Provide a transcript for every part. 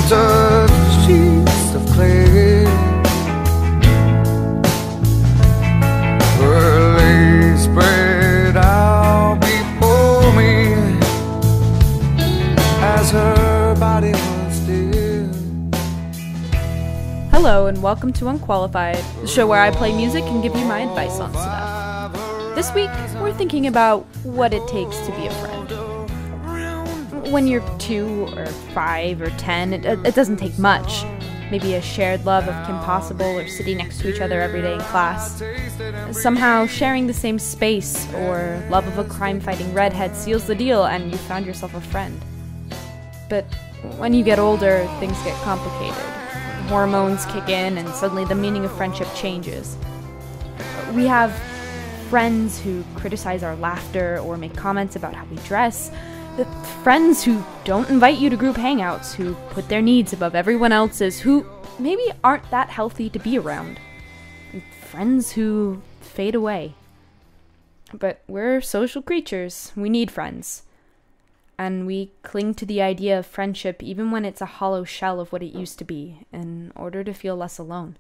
touch sheets of clay. Her legs spread out before me as her body was still. Hello and welcome to Unqualified, the show where I play music and give you my advice on stuff. This week, we're thinking about what it takes to be a friend. When you're 2 or 5 or 10, it doesn't take much. Maybe a shared love of Kim Possible or sitting next to each other every day in class. Somehow sharing the same space or love of a crime-fighting redhead seals the deal and you found yourself a friend. But when you get older, things get complicated. Hormones kick in and suddenly the meaning of friendship changes. We have friends who criticize our laughter or make comments about how we dress. The friends who don't invite you to group hangouts, who put their needs above everyone else's, who maybe aren't that healthy to be around. Friends who fade away. But we're social creatures. We need friends. And we cling to the idea of friendship even when it's a hollow shell of what it used to be, in order to feel less alone.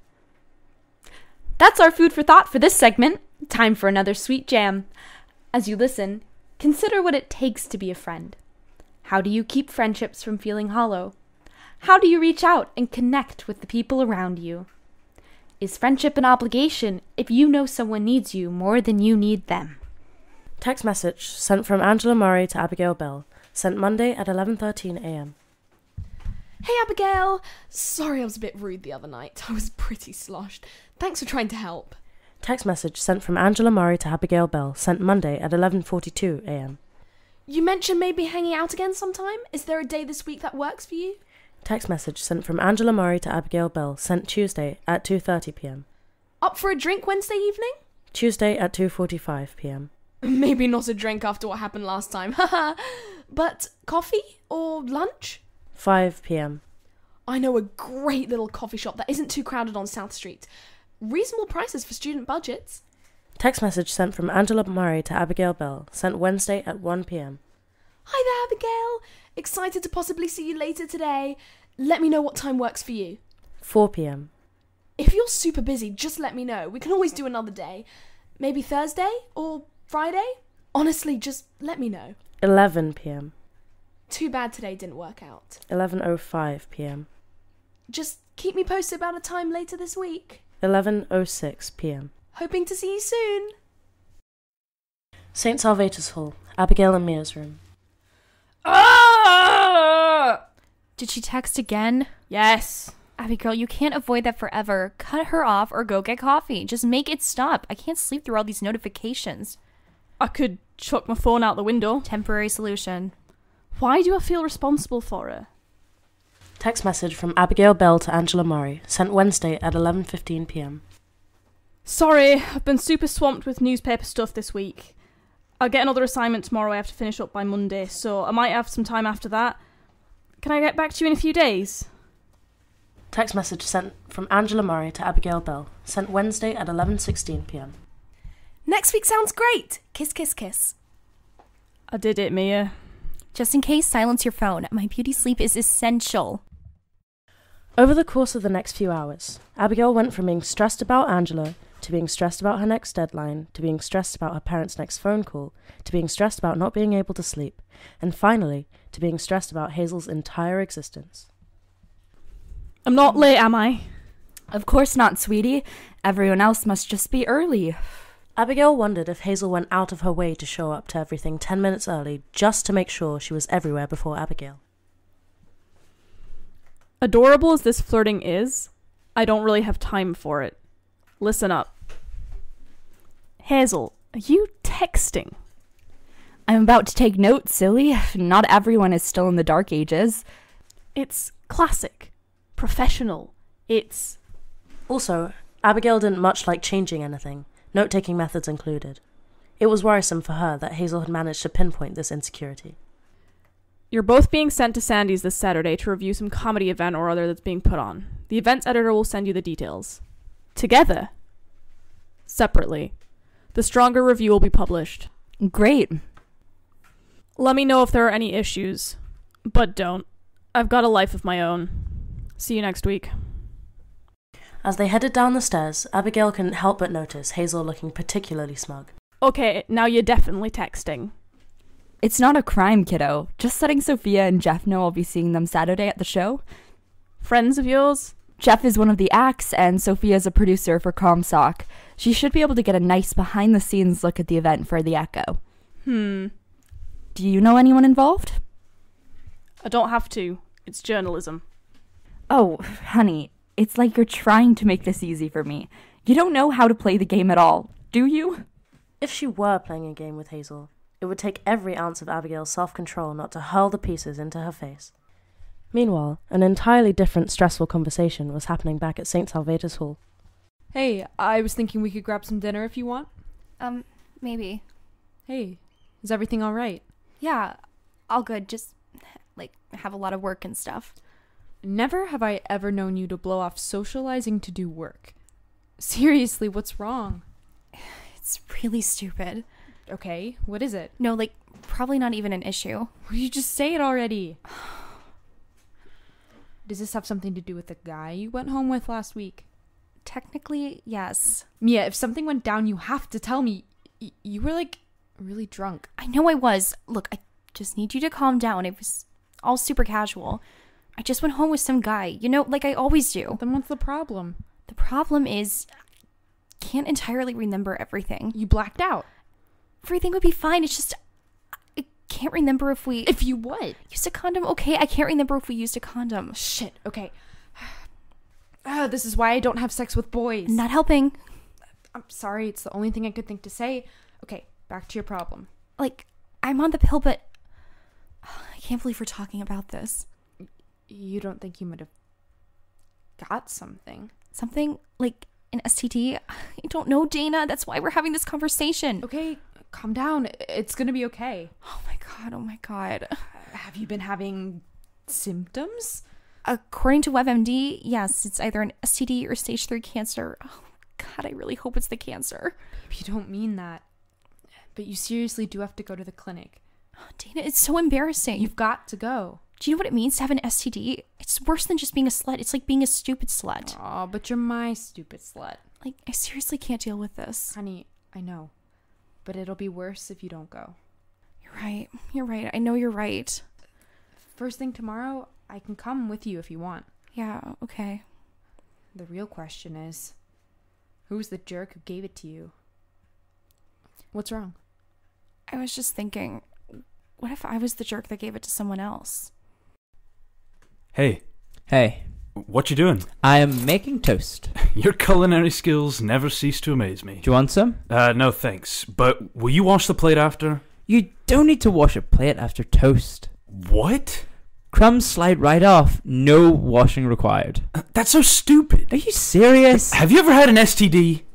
That's our food for thought for this segment. Time for another sweet jam. As you listen, consider what it takes to be a friend. How do you keep friendships from feeling hollow? How do you reach out and connect with the people around you? Is friendship an obligation if you know someone needs you more than you need them? Text message sent from Angela Murray to Abigail Beall, sent Monday at 11:13 a.m. Hey Abigail! Sorry I was a bit rude the other night. I was pretty sloshed. Thanks for trying to help. Text message sent from Angela Murray to Abigail Beall, sent Monday at 11:42 a.m. You mentioned maybe hanging out again sometime? Is there a day this week that works for you? Text message sent from Angela Murray to Abigail Beall, sent Tuesday at 2:30 p.m. Up for a drink Wednesday evening? Tuesday at 2:45 p.m. Maybe not a drink after what happened last time, haha. But coffee or lunch? 5 p.m. I know a great little coffee shop that isn't too crowded on South Street. Reasonable prices for student budgets. Text message sent from Angela Murray to Abigail Beall, sent Wednesday at 1 p.m. Hi there, Abigail. Excited to possibly see you later today. Let me know what time works for you. 4 p.m. If you're super busy, just let me know. We can always do another day. Maybe Thursday or Friday? Honestly, just let me know. 11 p.m. Too bad today didn't work out. 11:05 p.m. Just keep me posted about a time later this week. 11:06 p.m. Hoping to see you soon. St. Salvator's Hall, Abigail and Mia's room. Did she text again? Yes. Abigail, you can't avoid that forever. Cut her off or go get coffee. Just make it stop. I can't sleep through all these notifications. I could chuck my phone out the window. Temporary solution. Why do I feel responsible for her? Text message from Abigail Beall to Angela Murray, sent Wednesday at 11:15 p.m. Sorry, I've been super swamped with newspaper stuff this week. I'll get another assignment tomorrow I have to finish up by Monday, so I might have some time after that. Can I get back to you in a few days? Text message sent from Angela Murray to Abigail Beall, sent Wednesday at 11:16 p.m. Next week sounds great. Kiss, kiss, kiss. I did it, Mia. Just in case, silence your phone. My beauty sleep is essential. Over the course of the next few hours, Abigail went from being stressed about Angela, to being stressed about her next deadline, to being stressed about her parents' next phone call, to being stressed about not being able to sleep, and finally, to being stressed about Hazel's entire existence. I'm not late, am I? Of course not, sweetie. Everyone else must just be early. Abigail wondered if Hazel went out of her way to show up to everything 10 minutes early just to make sure she was everywhere before Abigail. Adorable as this flirting is, I don't really have time for it. Listen up. Hazel, are you texting? I'm about to take notes, silly. Not everyone is still in the dark ages. It's classic. Professional. It's... Also, Abigail didn't much like changing anything, note-taking methods included. It was worrisome for her that Hazel had managed to pinpoint this insecurity. You're both being sent to Sandy's this Saturday to review some comedy event or other that's being put on. The events editor will send you the details. Together. Separately. The stronger review will be published. Great. Let me know if there are any issues. But don't. I've got a life of my own. See you next week. As they headed down the stairs, Abigail couldn't help but notice Hazel looking particularly smug. Okay, now you're definitely texting. It's not a crime, kiddo. Just letting Sophia and Jeff know I'll be seeing them Saturday at the show. Friends of yours? Jeff is one of the acts, and Sophia's a producer for ComSoc. She should be able to get a nice behind-the-scenes look at the event for the Echo. Do you know anyone involved? I don't have to. It's journalism. Oh, honey, it's like you're trying to make this easy for me. You don't know how to play the game at all, do you? If she were playing a game with Hazel, it would take every ounce of Abigail's self-control not to hurl the pieces into her face. Meanwhile, an entirely different stressful conversation was happening back at St. Salvator's Hall. Hey, I was thinking we could grab some dinner if you want. Maybe. Hey, is everything all right? Yeah, all good. Just, have a lot of work and stuff. Never have I ever known you to blow off socializing to do work. Seriously, what's wrong? It's really stupid. Okay, what is it? No, probably not even an issue. Will you just say it already? Does this have something to do with the guy you went home with last week? Technically, yes. Mia, if something went down, you have to tell me. You were, really drunk. I know I was. Look, I just need you to calm down. It was all super casual. I just went home with some guy, like I always do. Then what's the problem? The problem is, I can't entirely remember everything. You blacked out. Everything would be fine. It's just, I can't remember if we... If you what? Used a condom? Okay, I can't remember if we used a condom. Shit, okay. This is why I don't have sex with boys. Not helping. I'm sorry, it's the only thing I could think to say. Okay, back to your problem. I'm on the pill, but... I can't believe we're talking about this. You don't think you might have got something? Something? Like an STD? I don't know, Dana. That's why we're having this conversation. Okay, calm down. It's gonna be okay. Oh my god. Have you been having symptoms? According to WebMD, yes, it's either an STD or stage 3 cancer. Oh god, I really hope it's the cancer. You don't mean that. But you seriously do have to go to the clinic. Oh, Dana, it's so embarrassing. You've got to go. Do you know what it means to have an STD? It's worse than just being a slut. It's like being a stupid slut. Aw, but you're my stupid slut. I seriously can't deal with this. Honey, I know. But it'll be worse if you don't go. You're right. I know you're right. First thing tomorrow, I can come with you if you want. Yeah, okay. The real question is, who's the jerk who gave it to you? What's wrong? I was just thinking, what if I was the jerk that gave it to someone else? Hey. Hey. What you doing? I am making toast. Your culinary skills never cease to amaze me. Do you want some? No thanks. But will you wash the plate after? You don't need to wash a plate after toast. What? Crumbs slide right off. No washing required. That's so stupid. Are you serious? Have you ever had an STD?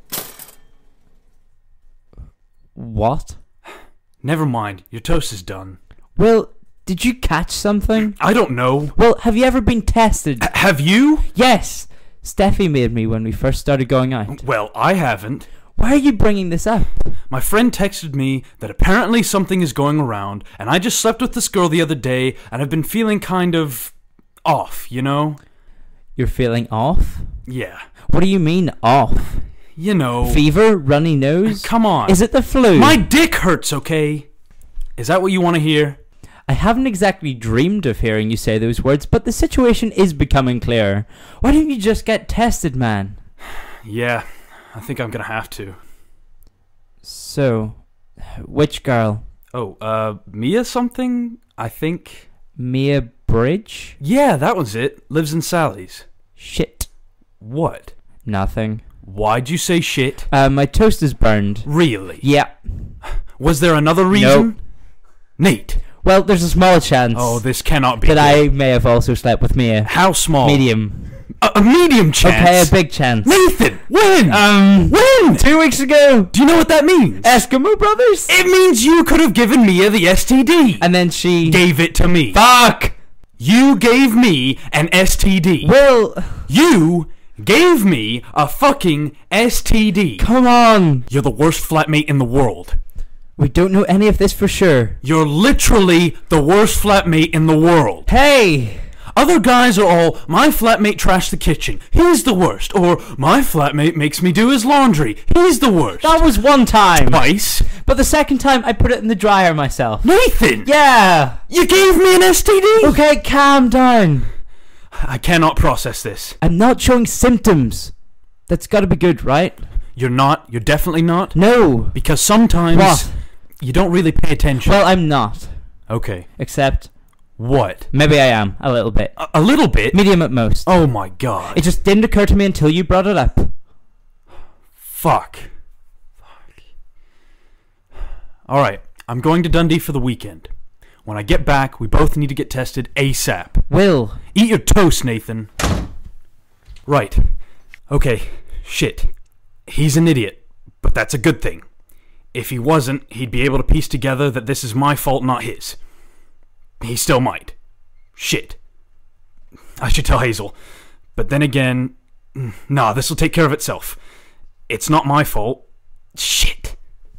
What? Never mind. Your toast is done. Well, did you catch something? I don't know. Well, have you ever been tested? Have you? Yes. Steffi made me when we first started going out. Well, I haven't. Why are you bringing this up? My friend texted me that apparently something is going around, and I just slept with this girl the other day, and I've been feeling kind of off, you know? You're feeling off? Yeah. What do you mean, off? You know. Fever? Runny nose? Come on. Is it the flu? My dick hurts, okay? Is that what you want to hear? I haven't exactly dreamed of hearing you say those words, but the situation is becoming clearer. Why don't you just get tested, man? Yeah, I think I'm gonna have to. So, which girl? Oh, Mia something, I think. Mia Bridge? Yeah, that was it. Lives in Sally's. Shit. What? Nothing. Why'd you say shit? My toast is burned. Really? Yeah. Was there another reason? Nope. Nate. Well, there's a small chance. Oh, this cannot be that good. I may have also slept with Mia. How small? Medium. A medium chance? Okay, a big chance. Nathan, when? When? 2 weeks ago. Do you know what that means? Eskimo Brothers? It means you could have given Mia the STD. And then she... gave it to me. Fuck! You gave me an STD. Well... You gave me a fucking STD. Come on. You're the worst flatmate in the world. We don't know any of this for sure. You're literally the worst flatmate in the world. Hey! Other guys are all, my flatmate trashed the kitchen, he's the worst. Or, my flatmate makes me do his laundry, he's the worst. That was one time. Twice. But the second time, I put it in the dryer myself. Nathan! Yeah! You gave me an STD? Okay, calm down. I cannot process this. I'm not showing symptoms. That's gotta be good, right? You're not? You're definitely not? No. Because sometimes... What? You don't really pay attention. Well, I'm not. Okay. Except... What? Maybe I am, a little bit. A little bit? Medium at most. Oh my god. It just didn't occur to me until you brought it up. Fuck. Alright, I'm going to Dundee for the weekend. When I get back, we both need to get tested ASAP. Will. Eat your toast, Nathan. Right. Okay, shit. He's an idiot, but that's a good thing. If he wasn't, he'd be able to piece together that this is my fault, not his. He still might. Shit. I should tell Hazel. But then again, nah, this'll take care of itself. It's not my fault. Shit.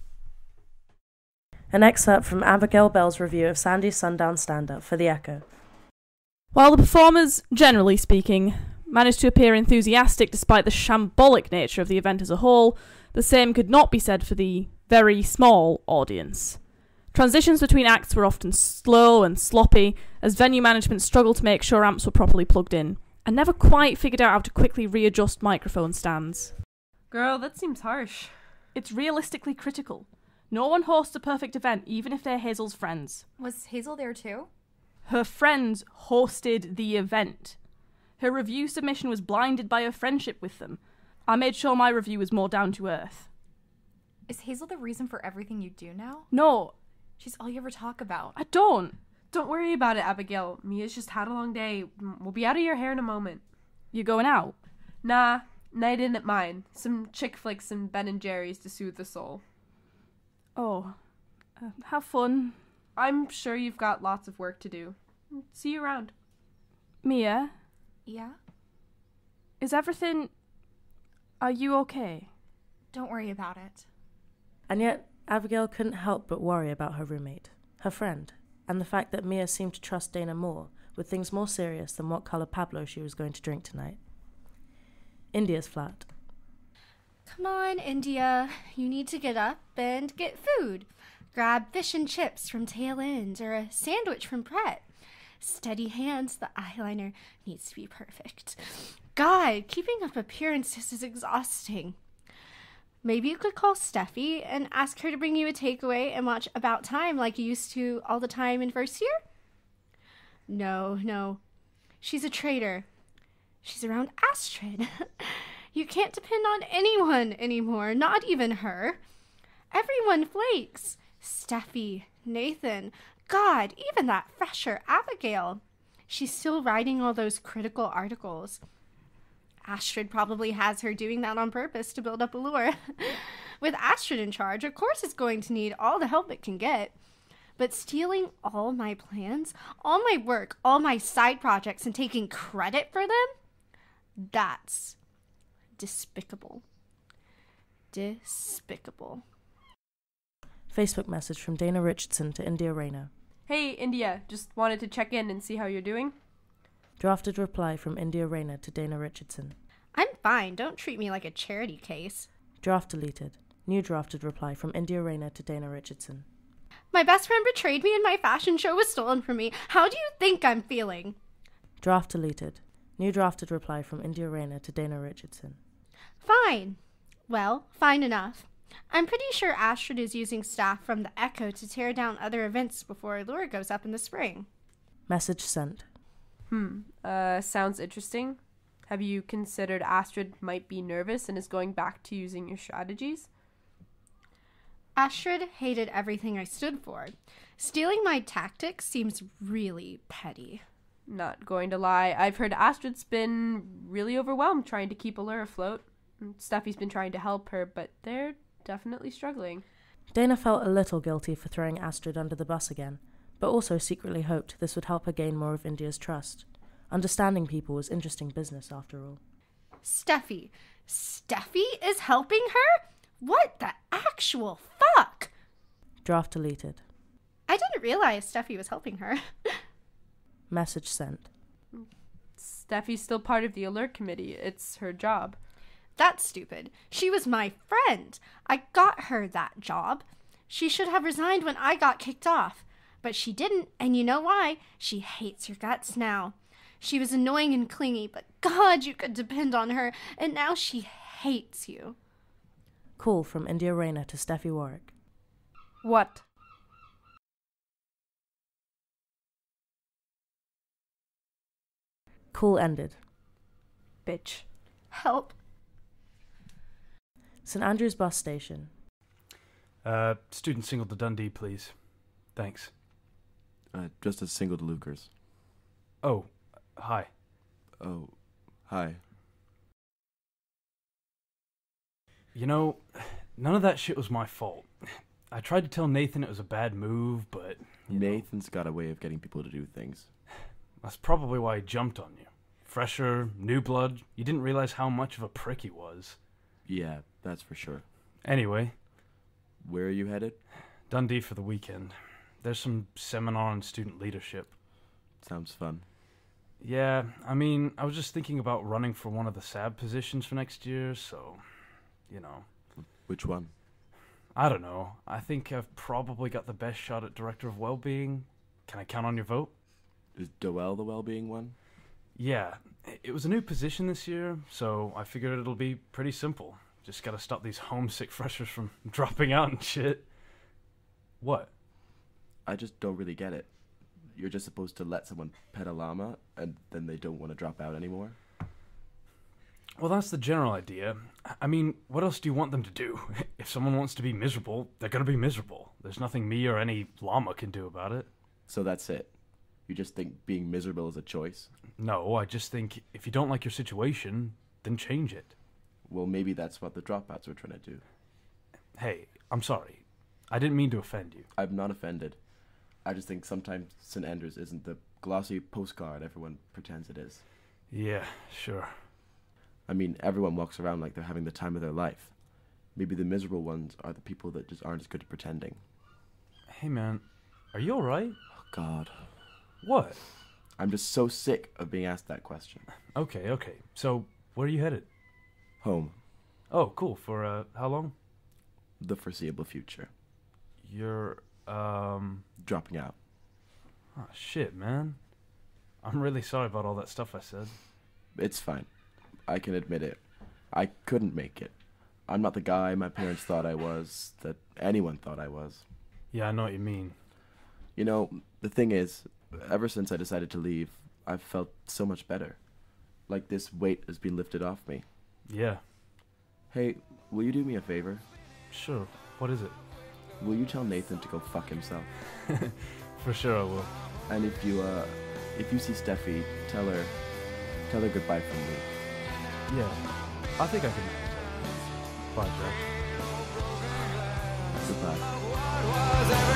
An excerpt from Abigail Bell's review of Sandy's Sundown Stand-Up for The Echo. While the performers, generally speaking, managed to appear enthusiastic despite the shambolic nature of the event as a whole, the same could not be said for the very small audience. Transitions between acts were often slow and sloppy, as venue management struggled to make sure amps were properly plugged in, and never quite figured out how to quickly readjust microphone stands. Girl, that seems harsh. It's realistically critical. No one hosts a perfect event, even if they're Hazel's friends. Was Hazel there too? Her friends hosted the event. Her review submission was blinded by her friendship with them. I made sure my review was more down to earth. Is Hazel the reason for everything you do now? No. She's all you ever talk about. I don't. Don't worry about it, Abigail. Mia's just had a long day. We'll be out of your hair in a moment. You going out? Nah, night in at mine. Some chick flicks and Ben & Jerry's to soothe the soul. Oh, have fun. I'm sure you've got lots of work to do. See you around. Mia? Yeah? Is everything... Are you okay? Don't worry about it. And yet, Abigail couldn't help but worry about her roommate, her friend, and the fact that Mia seemed to trust Dana more, with things more serious than what colour Pablo she was going to drink tonight. India's flat. Come on, India. You need to get up and get food. Grab fish and chips from Tail End or a sandwich from Pret. Steady hands, the eyeliner needs to be perfect. God, keeping up appearances is exhausting. Maybe you could call Steffi and ask her to bring you a takeaway and watch About Time like you used to all the time in first year? No. She's a traitor. She's around Astrid. You can't depend on anyone anymore, not even her. Everyone flakes. Steffi, Nathan, God, even that fresher Abigail. She's still writing all those critical articles. Astrid probably has her doing that on purpose to build up allure. With Astrid in charge, of course it's going to need all the help it can get. But stealing all my plans, all my work, all my side projects, and taking credit for them? That's despicable. Despicable. Facebook message from Dana Richardson to India Rayner. Hey, India, just wanted to check in and see how you're doing. Drafted reply from India Rayner to Dana Richardson. I'm fine. Don't treat me like a charity case. Draft deleted. New drafted reply from India Rayner to Dana Richardson. My best friend betrayed me and my fashion show was stolen from me. How do you think I'm feeling? Draft deleted. New drafted reply from India Rayner to Dana Richardson. Fine. Well, fine enough. I'm pretty sure Astrid is using staff from the Echo to tear down other events before Allure goes up in the spring. Message sent. Sounds interesting. Have you considered Astrid might be nervous and is going back to using your strategies? Astrid hated everything I stood for. Stealing my tactics seems really petty. Not going to lie, I've heard Astrid's been really overwhelmed trying to keep Allure afloat. Steffi's been trying to help her, but they're definitely struggling. Dana felt a little guilty for throwing Astrid under the bus again, but also secretly hoped this would help her gain more of India's trust. Understanding people was interesting business, after all. Steffi is helping her? What the actual fuck? Draft deleted. I didn't realize Steffi was helping her. Message sent. Steffi's still part of the alert committee. It's her job. That's stupid. She was my friend. I got her that job. She should have resigned when I got kicked off. But she didn't, and you know why? She hates your guts now. She was annoying and clingy, but God, you could depend on her, and now she hates you. Call from India Rayner to Steffi Warrack. What? Call ended. Bitch. Help. St Andrew's bus station. Student single to Dundee, please. Thanks. Just a single to Lucas. Oh, hi. Oh, hi. You know, none of that shit was my fault. I tried to tell Nathan it was a bad move, but... Nathan's got a way of getting people to do things. That's probably why he jumped on you. Fresher, new blood, you didn't realize how much of a prick he was. Yeah, that's for sure. Anyway. Where are you headed? Dundee for the weekend. There's some seminar on student leadership. Sounds fun. Yeah, I mean, I was just thinking about running for one of the SAB positions for next year, so, you know. Which one? I don't know. I think I've probably got the best shot at Director of Wellbeing. Can I count on your vote? Is Doel the well-being one? Yeah, it was a new position this year, so I figured it'll be pretty simple. Just gotta stop these homesick freshers from dropping out and shit. What? I just don't really get it. You're just supposed to let someone pet a llama, and then they don't want to drop out anymore? Well, that's the general idea. I mean, what else do you want them to do? If someone wants to be miserable, they're gonna be miserable. There's nothing me or any llama can do about it. So that's it? You just think being miserable is a choice? No, I just think if you don't like your situation, then change it. Well, maybe that's what the dropouts were trying to do. Hey, I'm sorry. I didn't mean to offend you. I'm not offended. I just think sometimes St. Andrews isn't the glossy postcard everyone pretends it is. Yeah, sure. I mean, everyone walks around like they're having the time of their life. Maybe the miserable ones are the people that just aren't as good at pretending. Hey, man. Are you alright? Oh, God. What? I'm just so sick of being asked that question. Okay. So, where are you headed? Home. Oh, cool. For, how long? The foreseeable future. You're, dropping out. Oh, shit, man. I'm really sorry about all that stuff I said. It's fine. I can admit it. I couldn't make it. I'm not the guy my parents thought I was, that anyone thought I was. Yeah, I know what you mean. You know, the thing is, ever since I decided to leave, I've felt so much better. Like this weight has been lifted off me. Yeah. Hey, will you do me a favor? Sure. What is it? Will you tell Nathan to go fuck himself? For sure I will. And if you see Steffi, tell her goodbye from me. Yeah. I think I can manage that. Bye, Jack. Goodbye.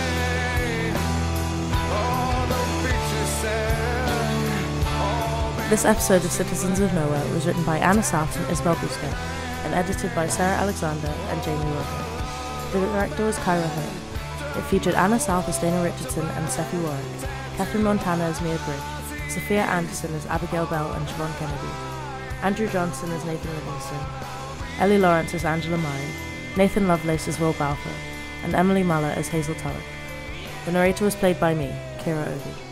This episode of Citizens of Nowhere was written by Anna South and Isabelle Bousquette, and edited by Sarah Alexander and Jamie Roper. The director was Kyra Ho. It featured Anna South as Dana Richardson and Steffi Warrack, Katherine Montana as Mia Bridge, Sophia Anderson as Abigail Beall and Siobhan Kennedy, Andrew Johnstone as Nathan Livingstone, Ellie Laurence as Angela Mine, Nathan Lovelace as Will Balfour, and Emily Muller as Hazel Tulloch. The narrator was played by me, Kiera Obi.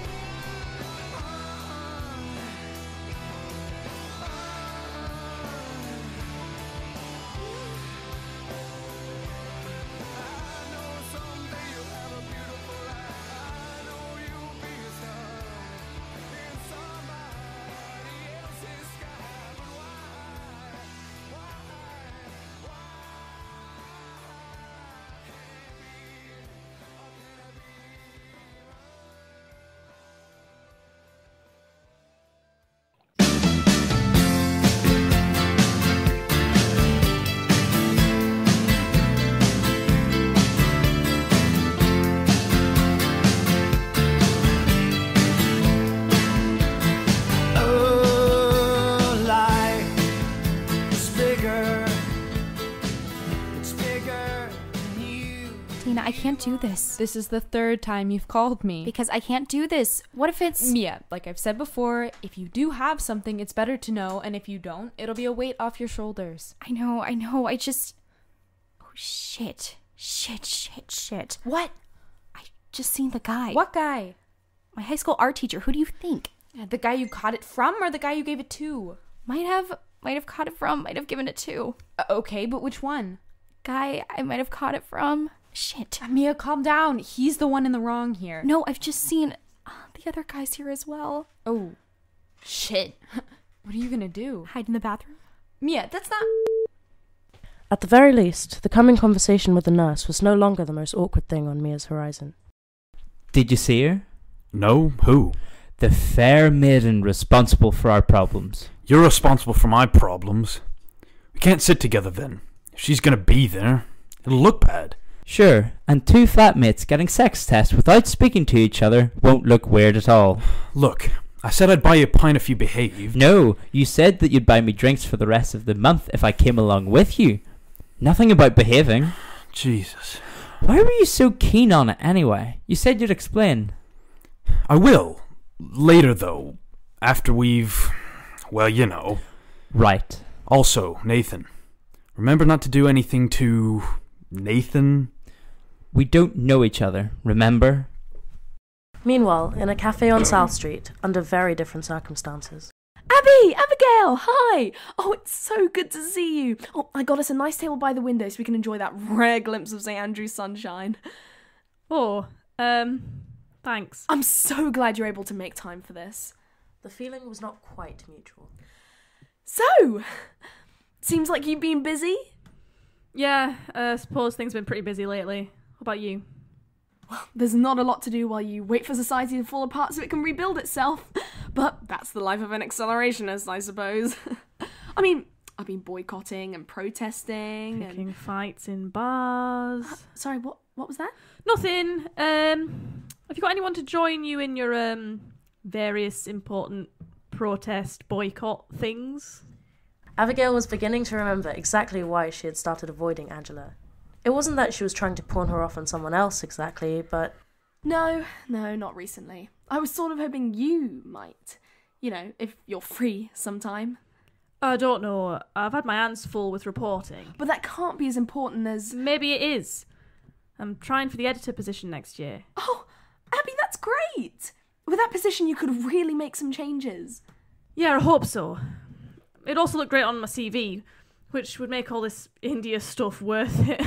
can't do this. This is the third time you've called me. Because I can't do this. What if it's... Yeah, like I've said before, if you do have something, it's better to know, and if you don't, it'll be a weight off your shoulders. I know, I just... Oh, shit. Shit. What? I just seen the guy. What guy? My high school art teacher. Who do you think? The guy you caught it from, or the guy you gave it to? Might have caught it from, might have given it to. Okay, but which one? Guy I might have caught it from. Shit. Mia, calm down. He's the one in the wrong here. No, I've just seen the other guys here as well. Oh, shit. What are you gonna do? Hide in the bathroom? Mia, that's not... At the very least, the coming conversation with the nurse was no longer the most awkward thing on Mia's horizon. Did you see her? No? Who? The fair maiden responsible for our problems. You're responsible for my problems. We can't sit together then. If she's gonna be there, it'll look bad. Sure, and two flatmates getting sex tests without speaking to each other won't look weird at all. Look, I said I'd buy you a pint if you behaved. No, you said that you'd buy me drinks for the rest of the month if I came along with you. Nothing about behaving. Jesus. Why were you so keen on it anyway? You said you'd explain. I will. Later, though. After we've... well, you know. Right. Also, Nathan. Remember not to do anything to... Nathan? We don't know each other, remember? Meanwhile, in a cafe on South Street, under very different circumstances. Abigail, hi! Oh, it's so good to see you. Oh, I got us a nice table by the window so we can enjoy that rare glimpse of St. Andrew's sunshine. Oh, thanks. I'm so glad you're able to make time for this. The feeling was not quite mutual. So, seems like you've been busy? Yeah, I suppose things have been pretty busy lately. What about you? Well, there's not a lot to do while you wait for society to fall apart so it can rebuild itself. But that's the life of an accelerationist, I suppose. I mean, I've been boycotting and protesting. Picking fights in bars. Sorry, what was that? Nothing. Have you got anyone to join you in your various important protest boycott things? Abigail was beginning to remember exactly why she had started avoiding Angela. It wasn't that she was trying to pawn her off on someone else exactly, but... No, not recently. I was sort of hoping you might. You know, if you're free sometime. I don't know. I've had my hands full with reporting. But that can't be as important as... Maybe it is. I'm trying for the editor position next year. Oh, Abby, that's great! With that position, you could really make some changes. Yeah, I hope so. It'd also look great on my CV, which would make all this India stuff worth it.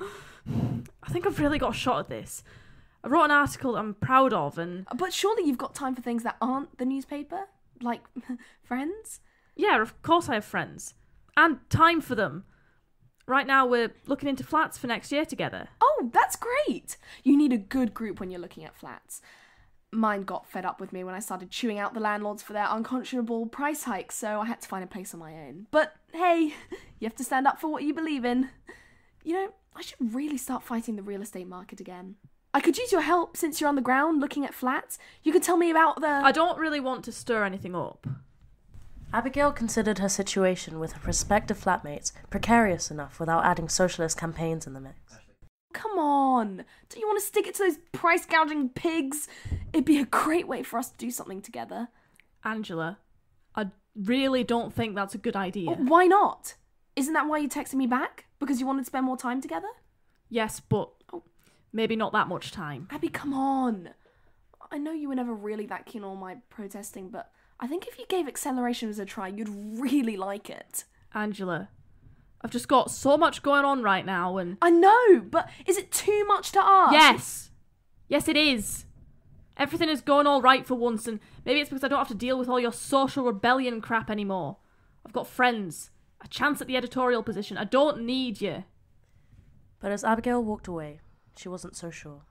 I think I've really got a shot at this. I wrote an article that I'm proud of and... But surely you've got time for things that aren't the newspaper? Like, friends? Yeah, of course I have friends. And time for them. Right now we're looking into flats for next year together. Oh, that's great! You need a good group when you're looking at flats. Mine got fed up with me when I started chewing out the landlords for their unconscionable price hikes, so I had to find a place on my own. But hey, you have to stand up for what you believe in. You know, I should really start fighting the real estate market again. I could use your help since you're on the ground looking at flats. You could tell me about the... I don't really want to stir anything up. Abigail considered her situation with her prospective flatmates precarious enough without adding socialist campaigns in the mix. Come on! Do you want to stick it to those price-gouging pigs? It'd be a great way for us to do something together. Angela, I really don't think that's a good idea. Why not? Isn't that why you texted me back? Because you wanted to spend more time together? Yes, but maybe not that much time. Abby, come on. I know you were never really that keen on my protesting, but I think if you gave Accelerations a try, you'd really like it. Angela, I've just got so much going on right now and... I know, but is it too much to ask? Yes! Yes, it is. Everything is going all right for once, and maybe it's because I don't have to deal with all your social rebellion crap anymore. I've got friends, a chance at the editorial position. I don't need you. But as Abigail walked away, she wasn't so sure.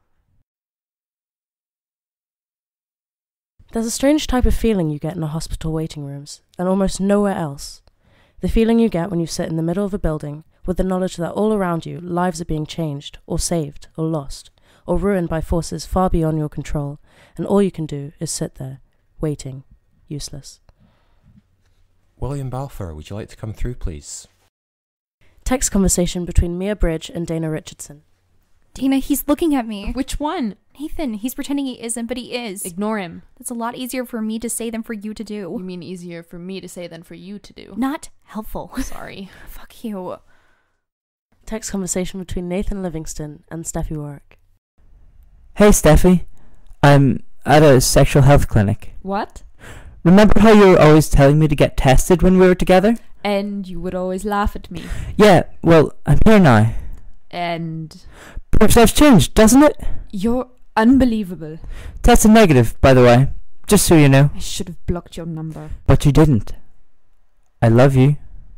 There's a strange type of feeling you get in a hospital waiting rooms, and almost nowhere else. The feeling you get when you sit in the middle of a building with the knowledge that all around you lives are being changed, or saved, or lost, or ruined by forces far beyond your control, and all you can do is sit there, waiting, useless. William Balfour, would you like to come through, please? Text conversation between Mia Bridge and Dana Richardson. Dana, he's looking at me. Which one? Nathan, he's pretending he isn't, but he is. Ignore him. That's a lot easier for me to say than for you to do. You mean easier for me to say than for you to do? Not helpful. Sorry. Fuck you. Text conversation between Nathan Livingstone and Steffi Warrack. Hey, Steffi. I'm at a sexual health clinic. What? Remember how you were always telling me to get tested when we were together? And you would always laugh at me. Yeah, well, I'm here now. And Perhaps that's changed, doesn't it? you're unbelievable. Tested negative, by the way. Just so you know. I should have blocked your number. But you didn't. I love you.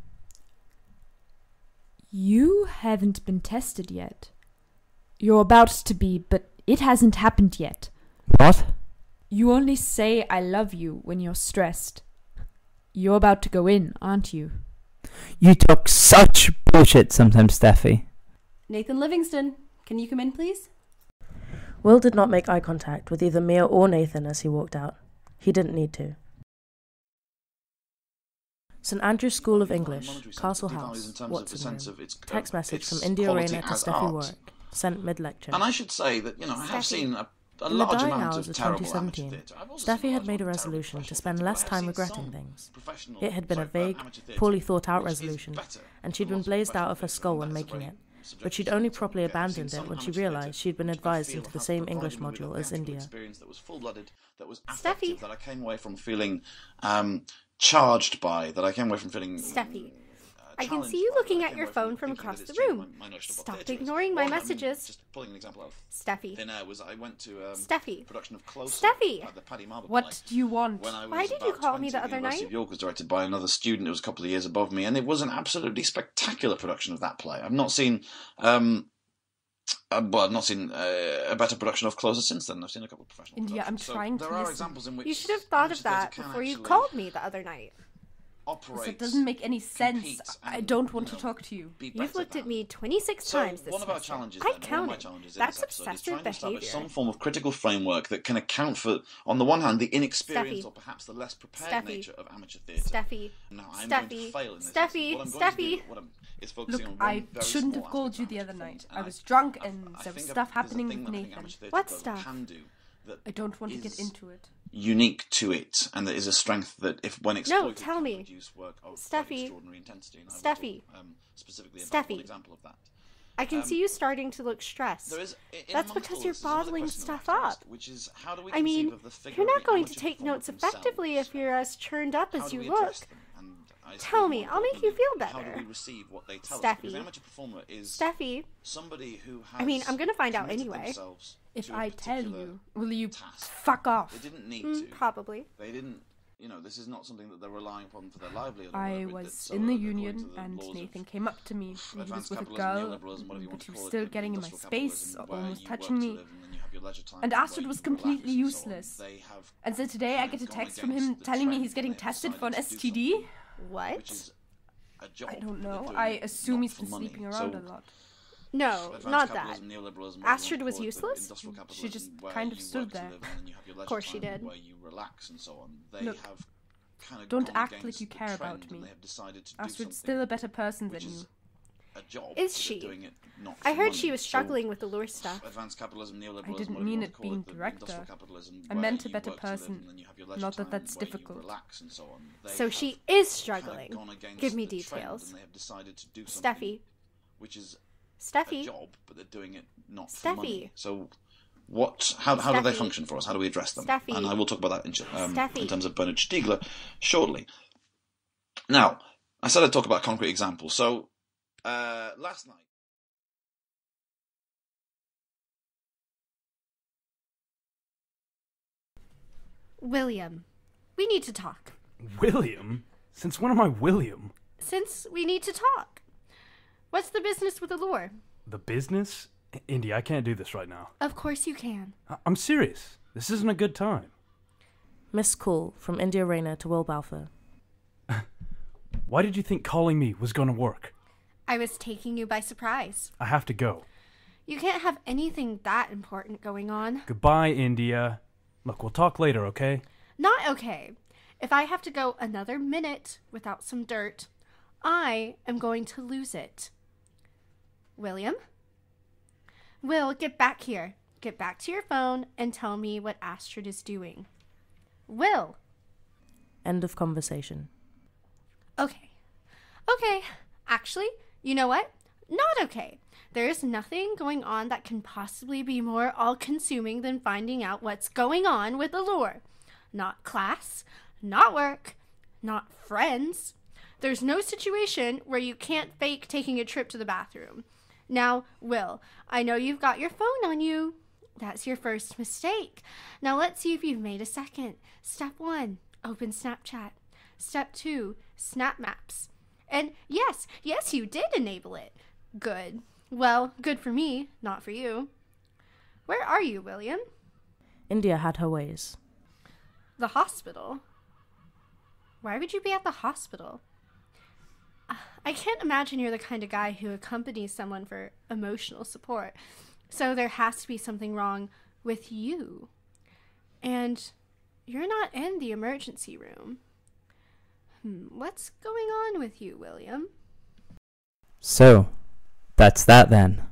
You haven't been tested yet. You're about to be, but it hasn't happened yet. What? You only say I love you when you're stressed. You're about to go in, aren't you? You talk such bullshit sometimes, Steffi. Nathan Livingstone, can you come in, please? Will did not make eye contact with either Mia or Nathan as he walked out. He didn't need to. St Andrew's School of English, Castle House, Watson Room. Text message from India Rayner to Steffi Warrack, sent mid-lecture. And I should say that, I have seen a In the large dying amount hours of of terrible 2017, amateur theatre. I've also Steffi seen had a made a lot of terrible resolution to professional spend theatre, less but I time have seen regretting some things. professional- It had been a vague, amateur theatre poorly thought out which is resolution, better and she'd than been lots of blazed out professional of her theatre, skull and when that's a making very it. But subjective she'd only thing. properly I've seen abandoned some it when she amateur realised theatre she'd been which I advised feel into the have same English provided me with a module as theatrical India. experience that was full-blooded, that was Steffi. affective, that I came away from feeling charged by, that I came away from feeling... Steffi, I can see you looking at your phone from across the room. Stop ignoring my messages. Just pulling an example out of Steffi. thin air was I went to Steffi. production of Close Steffi. at the Paddy Marble What play. do you want? When I was Why did you about call me 20, the other University night? of York was directed by another student who was a couple of years above me, and it was an absolutely spectacular production of that play. I've not seen, a better production of Closer since then. I've seen a couple of professional India, I'm productions. So trying to there are listen. examples in which You should have thought of amateur that theatre can before you actually called me the other night. operate, That doesn't make any sense. compete, I and, don't want to talk to you. be You've better looked than. at me 26 So times this one of our semester. challenges, I then, one of my counted. challenges in That's this episode is obsessive trying to establish behavior. some form of critical framework that can account for, on the one hand, the inexperienced Steffi. or perhaps the less prepared Steffi. nature of amateur theatre. Steffi. Now, I'm going to Steffi. fail in this. Steffi. What I'm going to do, Steffi. what I'm, is focusing Look, on one I very shouldn't small have called aspect you of the other amateur night. performance, I and was drunk I and there was think stuff there's a happening thing with that I think Nathan. amateur theatre What does- stuff? can do that I don't want to get is into it. unique to it, and that is a strength that, if when exploited, tell can me. produce work of Steffi. quite extraordinary intensity. And I will Steffi. talk, specifically about Steffi. one example of that. I can see you starting to look stressed. There is, That's amongst because all you're this, there's another bottling question stuff I'd like to up. ask, which is, how do we I mean, conceive of the figure you're of not the going to amateur take performer notes themselves? effectively if you're as churned up How as do you we look. address them? And I suppose Tell me, more I'll make you feel importantly, How do better. we receive what they tell us? Because Steffi. an amateur performer is Steffi. somebody who has I mean, I'm gonna find out committed anyway. themselves If to a I tell particular you, will you task. fuck off? They didn't need to. Probably. They didn't. This is not something that they're relying upon for their livelihood. or I whatever. was It's so in the according to union the and laws of Nathan came up to me. And he was advanced with a capitalism, girl, neoliberalism, whatever you want but to he was call it, still but getting in my industrial space, capitalism, where almost you touching work to me. live and then you have your leisure time And where Astrid you was can relax completely and so on. useless. They have And so today I get a gone text from against him the telling me trend he's getting and they've tested for an decided to do STD. something, What? which is a job I don't that they're know. doing I it assume not he's for been money. sleeping So around a lot. No, advanced not that. capitalism, neoliberalism, whatever you Astrid want was to call it, useless? industrial She capitalism, just where kind of you stood work to there. live and then you have your leisure course she time did. where you relax and so on. They Look, have kind of don't gone act like against you the care trend about and me. they have decided to do Astrid's something still a better person than which you. is a job. Is but they're she? doing it not I for heard money. she was So struggling with the lure stuff. advanced capitalism, neoliberalism, I didn't whatever mean you it want to being call the industrial director. capitalism I where meant a you better work to live person. and then you have your leisure Not that time that's where you difficult. relax and so on. They So have she is kind of struggling. gone against Give me the trend details. and they have decided to do something Steffi. which is a Steffi. job, but they're doing it not for money. Steffi. So how do they Steffi. function for us? How do we address them? Steffi. And I will talk about that in Steffi. terms of Bernard Stiegler shortly. Now, I said I'd talk about concrete examples. So last night. William, we need to talk. William? Since when am I William? Since we need to talk. What's the business with the lure? The business? Indy, I can't do this right now. Of course you can. I'm serious. This isn't a good time. Missed call from India Rayner to Will Balfour. Why did you think calling me was going to work? I was taking you by surprise. I have to go. You can't have anything that important going on. Goodbye, India. Look, we'll talk later, okay? Not okay. If I have to go another minute without some dirt, I am going to lose it. William? Will, get back here. Get back to your phone and tell me what Astrid is doing. Will. End of conversation. Okay. Actually, you know what? Not okay. There is nothing going on that can possibly be more all-consuming than finding out what's going on with Allure. Not class, not work, not friends. There's no situation where you can't fake taking a trip to the bathroom. Now, Will, I know you've got your phone on you. That's your first mistake. Now let's see if you've made a second. Step 1, open Snapchat. Step 2, Snap Maps. And yes, you did enable it. Good. Well, good for me, not for you. Where are you, William? India had her ways. The hospital? Why would you be at the hospital? I can't imagine you're the kind of guy who accompanies someone for emotional support. So there has to be something wrong with you. And you're not in the emergency room. What's going on with you, William? So, that's that then.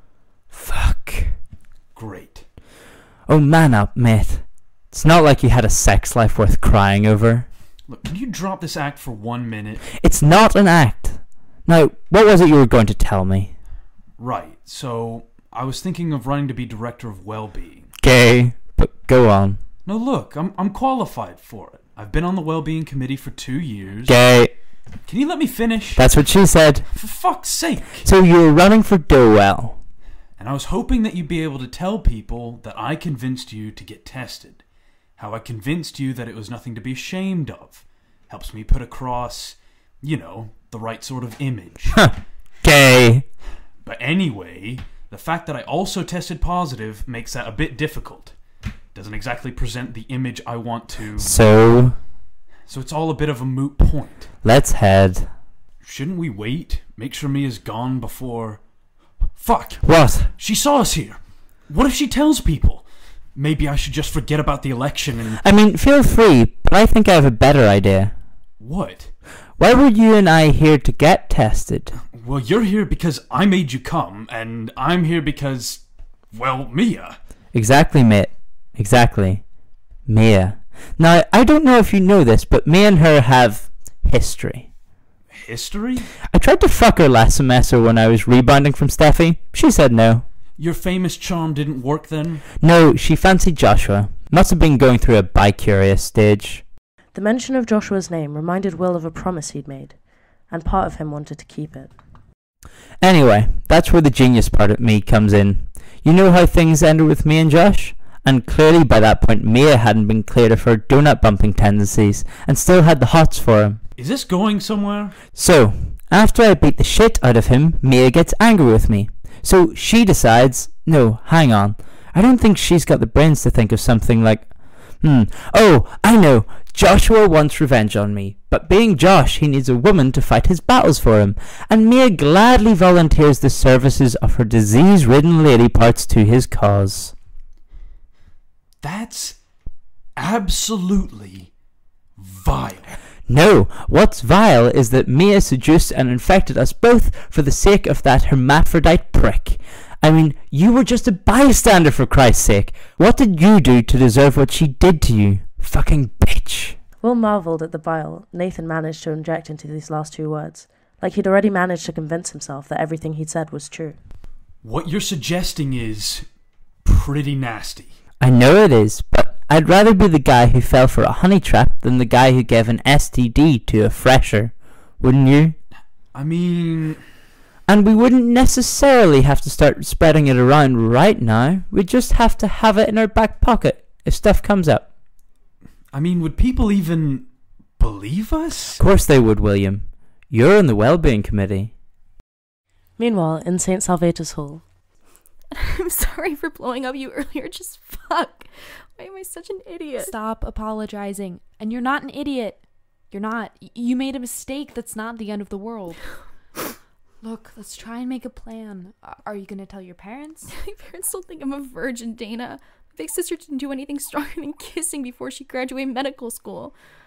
Fuck. Great. Oh, man up, mate. It's not like you had a sex life worth crying over. Look, can you drop this act for 1 minute? It's not an act. Now, what was it you were going to tell me? Right, so I was thinking of running to be director of well-being. Gay, but go on. No, look, I'm qualified for it. I've been on the well-being committee for 2 years. Gay. Can you let me finish? That's what she said. For fuck's sake. So you were running for Dowell. And I was hoping that you'd be able to tell people that I convinced you to get tested. How I convinced you that it was nothing to be ashamed of. Helps me put across, the right sort of image. Gay. But anyway, the fact that I also tested positive makes that a bit difficult. Doesn't exactly present the image I want to. So it's all a bit of a moot point. Let's head. Shouldn't we wait? Make sure Mia's gone before... Fuck! What? She saw us here. What if she tells people? Maybe I should just forget about the election and... I mean, feel free, but I think I have a better idea. What? Why were you and I here to get tested? Well, you're here because I made you come, and I'm here because... well, Mia. Exactly, mate. Exactly. Mia. Now, I don't know if you know this, but me and her have history. History? I tried to fuck her last semester when I was rebounding from Steffi. She said no. Your famous charm didn't work then? No, she fancied Joshua. Must have been going through a bi-curious stage. The mention of Joshua's name reminded Will of a promise he'd made, and part of him wanted to keep it. Anyway, that's where the genius part of me comes in. You know how things ended with me and Josh? And clearly by that point Mia hadn't been cleared of her donut bumping tendencies and still had the hots for him. Is this going somewhere? So, after I beat the shit out of him, Mia gets angry with me. So she decides, no, hang on, I don't think she's got the brains to think of something like, oh, I know, Joshua wants revenge on me, but being Josh, he needs a woman to fight his battles for him, and Mia gladly volunteers the services of her disease-ridden lady parts to his cause. That's absolutely vile. No, what's vile is that Mia seduced and infected us both for the sake of that hermaphrodite prick. I mean, you were just a bystander for Christ's sake. What did you do to deserve what she did to you? Fucking bitch. Will marvelled at the bile Nathan managed to inject into these last 2 words, like he'd already managed to convince himself that everything he'd said was true. What you're suggesting is pretty nasty. I know it is, but I'd rather be the guy who fell for a honey trap than the guy who gave an STD to a fresher, wouldn't you? I mean... And we wouldn't necessarily have to start spreading it around right now. We'd just have to have it in our back pocket if stuff comes up. I mean, would people even believe us? Of course they would, William. You're on the Wellbeing Committee. Meanwhile, in St. Salvator's Hall... I'm sorry for blowing up you earlier, just fuck. Why am I such an idiot? Stop apologizing. And you're not an idiot. You're not. You made a mistake. That's not the end of the world. Look, let's try and make a plan. Are you going to tell your parents? My parents still think I'm a virgin, Dana. My big sister didn't do anything stronger than kissing before she graduated medical school.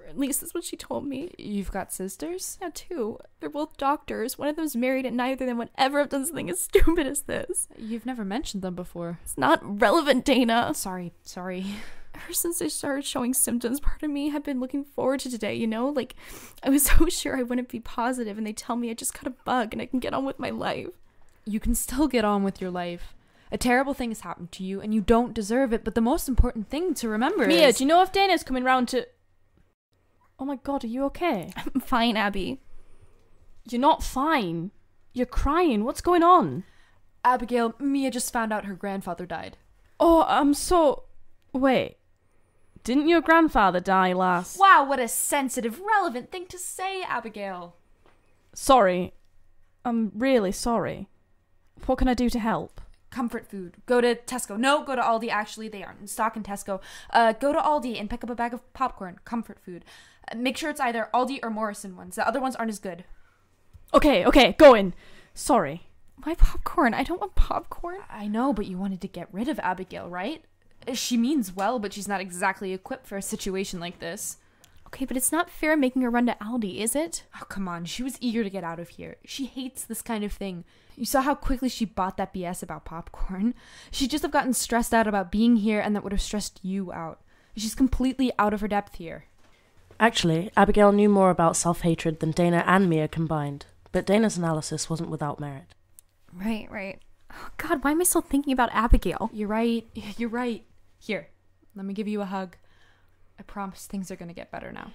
At least that's what she told me. You've got sisters? Yeah, two. They're both doctors. One of them's married and neither of them would ever have done something as stupid as this. You've never mentioned them before. It's not relevant, Dana. Sorry. Ever since I started showing symptoms, part of me had been looking forward to today, you know? Like, I was so sure I wouldn't be positive, and they tell me I just got a bug and I can get on with my life. You can still get on with your life. A terrible thing has happened to you, and you don't deserve it, but the most important thing to remember Mia, is... do you know if Dana's coming round to... Oh my god, are you okay? I'm fine, Abby. You're not fine. You're crying. What's going on? Abigail, Mia just found out her grandfather died. Oh, I'm so... Wait. Didn't your grandfather die last... Wow, what a sensitive, relevant thing to say, Abigail. Sorry. I'm really sorry. What can I do to help? Comfort food. Go to Tesco. No, go to Aldi. Actually, they aren't in stock in Tesco. Go to Aldi and pick up a bag of popcorn. Comfort food. Make sure it's either Aldi or Morrison ones. The other ones aren't as good. Okay, go in. Sorry. Why popcorn? I don't want popcorn. I know, but you wanted to get rid of Abigail, right? She means well, but she's not exactly equipped for a situation like this. Okay, but it's not fair making her run to Aldi, is it? Oh, come on. She was eager to get out of here. She hates this kind of thing. You saw how quickly she bought that BS about popcorn. She'd just have gotten stressed out about being here, and that would have stressed you out. She's completely out of her depth here. Actually, Abigail knew more about self-hatred than Dana and Mia combined, but Dana's analysis wasn't without merit. Right. Oh, God, why am I still thinking about Abigail? You're right. Here, let me give you a hug. I promise things are going to get better now.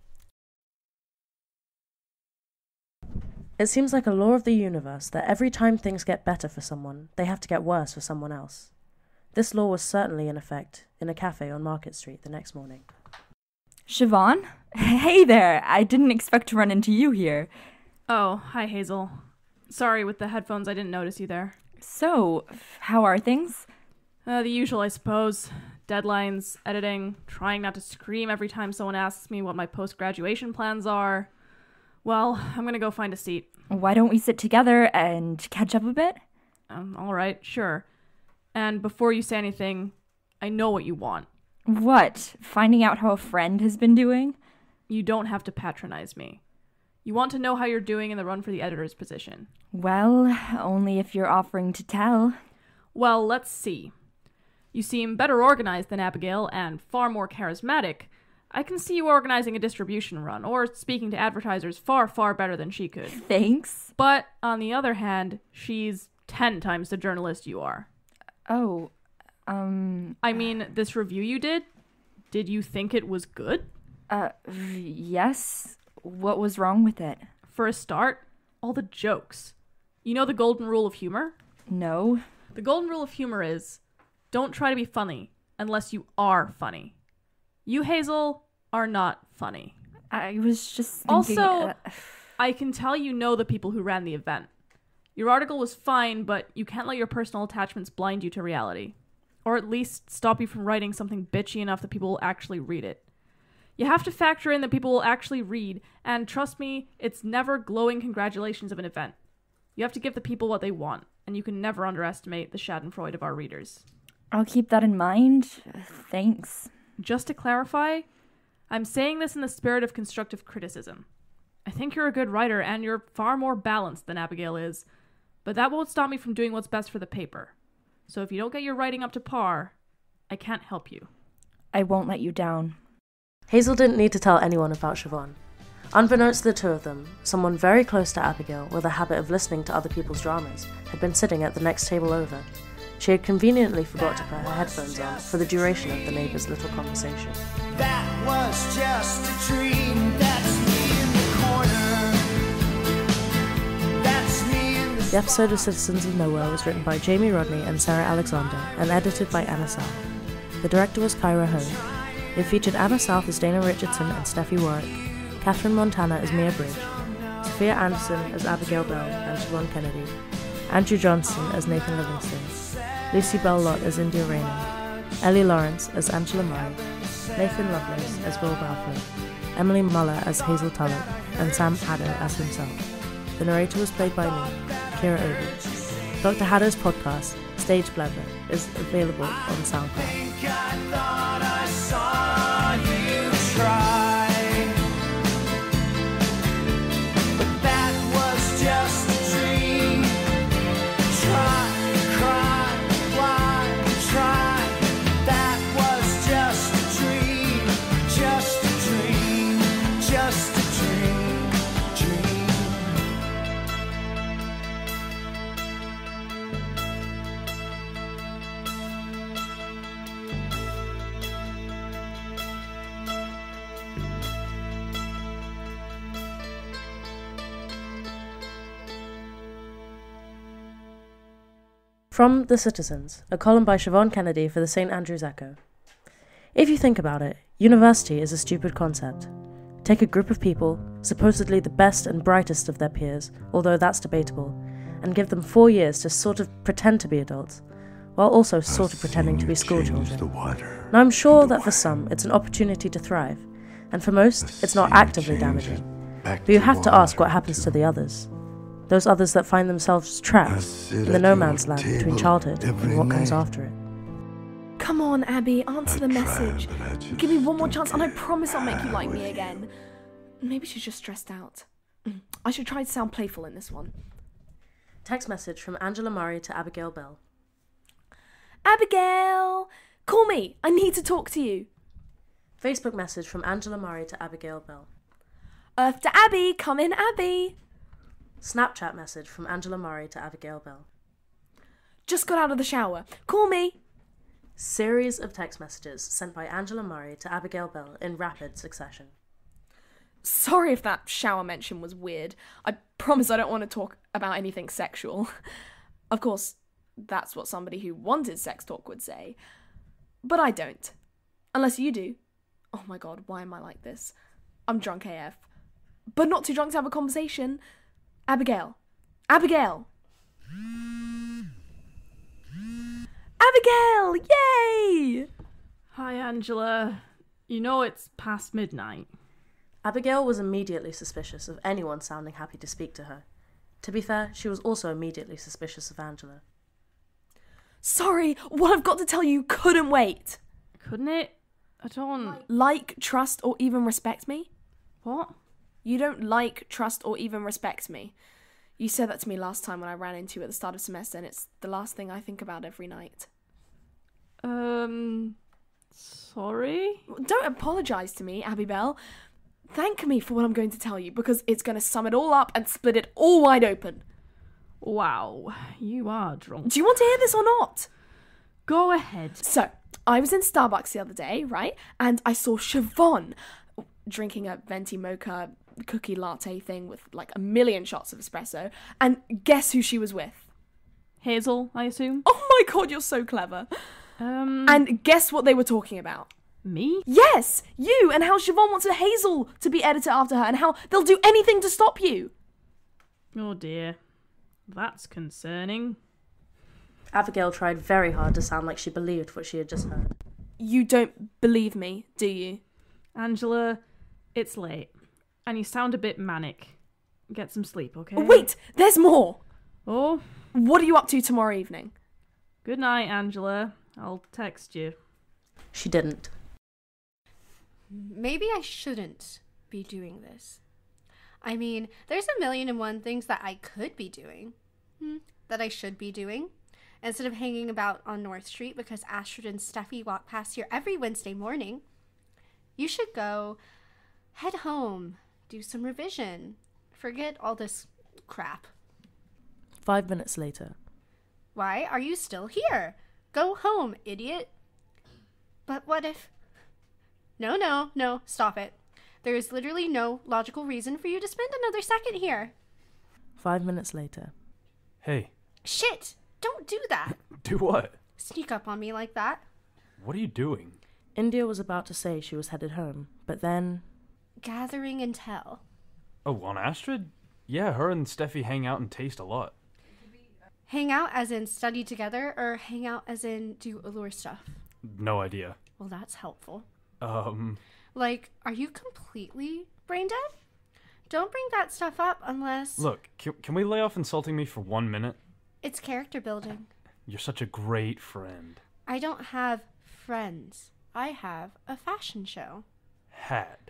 It seems like a law of the universe that every time things get better for someone, they have to get worse for someone else. This law was certainly in effect in a cafe on Market Street the next morning. Siobhan? Hey there! I didn't expect to run into you here. Oh, hi Hazel. Sorry, with the headphones I didn't notice you there. So, how are things? The usual, I suppose. Deadlines, editing, trying not to scream every time someone asks me what my post-graduation plans are. Well, I'm gonna go find a seat. Why don't we sit together and catch up a bit? Alright, sure. And before you say anything, I know what you want. What? Finding out how a friend has been doing? You don't have to patronize me. You want to know how you're doing in the run for the editor's position. Well, only if you're offering to tell. Well, let's see. You seem better organized than Abigail and far more charismatic. I can see you organizing a distribution run or speaking to advertisers far, far better than she could. Thanks. But on the other hand, she's 10 times the journalist you are. Oh, I mean, this review you did you think it was good? Yes. What was wrong with it? For a start, all the jokes. You know the golden rule of humor? No. The golden rule of humor is, don't try to be funny unless you are funny. You, Hazel, are not funny. I was just thinking... Also, I can tell you know the people who ran the event. Your article was fine, but you can't let your personal attachments blind you to reality. Or at least stop you from writing something bitchy enough that people will actually read it. You have to factor in that people will actually read, and trust me, it's never glowing congratulations of an event. You have to give the people what they want, and you can never underestimate the schadenfreude of our readers. I'll keep that in mind. Thanks. Just to clarify, I'm saying this in the spirit of constructive criticism. I think you're a good writer, and you're far more balanced than Abigail is, but that won't stop me from doing what's best for the paper. So if you don't get your writing up to par, I can't help you. I won't let you down. Hazel didn't need to tell anyone about Siobhan. Unbeknownst to the two of them, someone very close to Abigail with a habit of listening to other people's dramas had been sitting at the next table over. She had conveniently forgot to put her headphones on for the duration of the neighbours' little conversation. That was just a dream. That's me in the corner. That's me in the... The episode of Citizens of Nowhere was written by Jamie Rodney and Sarah Alexander and edited by Anna South. The director was Kyra Ho. It featured Anna South as Dana Richardson and Steffi Warrack, Katherine Montana as Mia Bridge, Sophia Anderson as Abigail Bell and Siobhan Kennedy, Andrew Johnstone as Nathan Livingstone, Lucy Bell Lott as India Rayner, Ellie Laurence as Angela Murray, Nathan Lovelace as Will Balfour, Emily Muller as Hazel Tulloch, and Sam Haddow as himself. The narrator was played by me, Kiera Obi. Dr. Haddow's podcast, Stage Blender, is available on SoundCloud. I thought I saw you try. From The Citizens, a column by Siobhan Kennedy for the St. Andrew's Echo. If you think about it, university is a stupid concept. Take a group of people, supposedly the best and brightest of their peers, although that's debatable, and give them 4 years to sort of pretend to be adults, while also sort of pretending to be schoolchildren. Now I'm sure that for some it's an opportunity to thrive, and for most it's not actively damaging. But you have to ask what happens to the others. Those others that find themselves trapped in the no man's land between childhood and what comes after it. Come on, Abby, answer the message. Give me one more chance and I promise I'll make you like me again. Maybe she's just stressed out. I should try to sound playful in this one. Text message from Angela Murray to Abigail Bell. Abigail! Call me! I need to talk to you. Facebook message from Angela Murray to Abigail Bell. Earth to Abby! Come in, Abby! Snapchat message from Angela Murray to Abigail Bell. Just got out of the shower. Call me! Series of text messages sent by Angela Murray to Abigail Bell in rapid succession. Sorry if that shower mention was weird. I promise I don't want to talk about anything sexual. Of course, that's what somebody who wanted sex talk would say. But I don't. Unless you do. Oh my god, why am I like this? I'm drunk AF. But not too drunk to have a conversation. Abigail. Abigail! Abigail! Yay! Hi, Angela. You know it's past midnight. Abigail was immediately suspicious of anyone sounding happy to speak to her. To be fair, she was also immediately suspicious of Angela. Sorry, what I've got to tell you couldn't wait. Couldn't it? I don't... Like, trust, or even respect me? What? You don't like, trust, or even respect me. You said that to me last time when I ran into you at the start of semester, and it's the last thing I think about every night. Sorry? Don't apologise to me, Abigail. Thank me for what I'm going to tell you, because it's going to sum it all up and split it all wide open. Wow, you are drunk. Do you want to hear this or not? Go ahead. So, I was in Starbucks the other day, right? And I saw Siobhan drinking a venti mocha cookie latte thing with like 1 million shots of espresso. And guess who she was with? Hazel, I assume? Oh my god, you're so clever. And guess what they were talking about? Me? Yes, you, and how Siobhan wants a Hazel to be editor after her, and how they'll do anything to stop you. Oh dear. That's concerning. Abigail tried very hard to sound like she believed what she had just heard. You don't believe me, do you? Angela, it's late, and you sound a bit manic. Get some sleep, okay? Wait, there's more! Oh? What are you up to tomorrow evening? Good night, Angela. I'll text you. She didn't. Maybe I shouldn't be doing this. I mean, there's 1,000,001 things that I could be doing. That I should be doing. Instead of hanging about on North Street because Astrid and Steffi walk past here every Wednesday morning. You should go head home, do some revision. Forget all this crap. 5 minutes later. Why are you still here? Go home, idiot. But what if... No, stop it. There is literally no logical reason for you to spend another second here. 5 minutes later. Hey. Shit! Don't do that! Do what? Sneak up on me like that. What are you doing? India was about to say she was headed home, but then... Gathering intel. Oh, on Astrid? Yeah, her and Steffi hang out and taste a lot. Hang out as in study together, or hang out as in do allure stuff? No idea. Well, that's helpful. Like, are you completely brain dead? Don't bring that stuff up unless... Look, can we lay off insulting me for 1 minute? It's character building. You're such a great friend. I don't have friends. I have a fashion show. Had.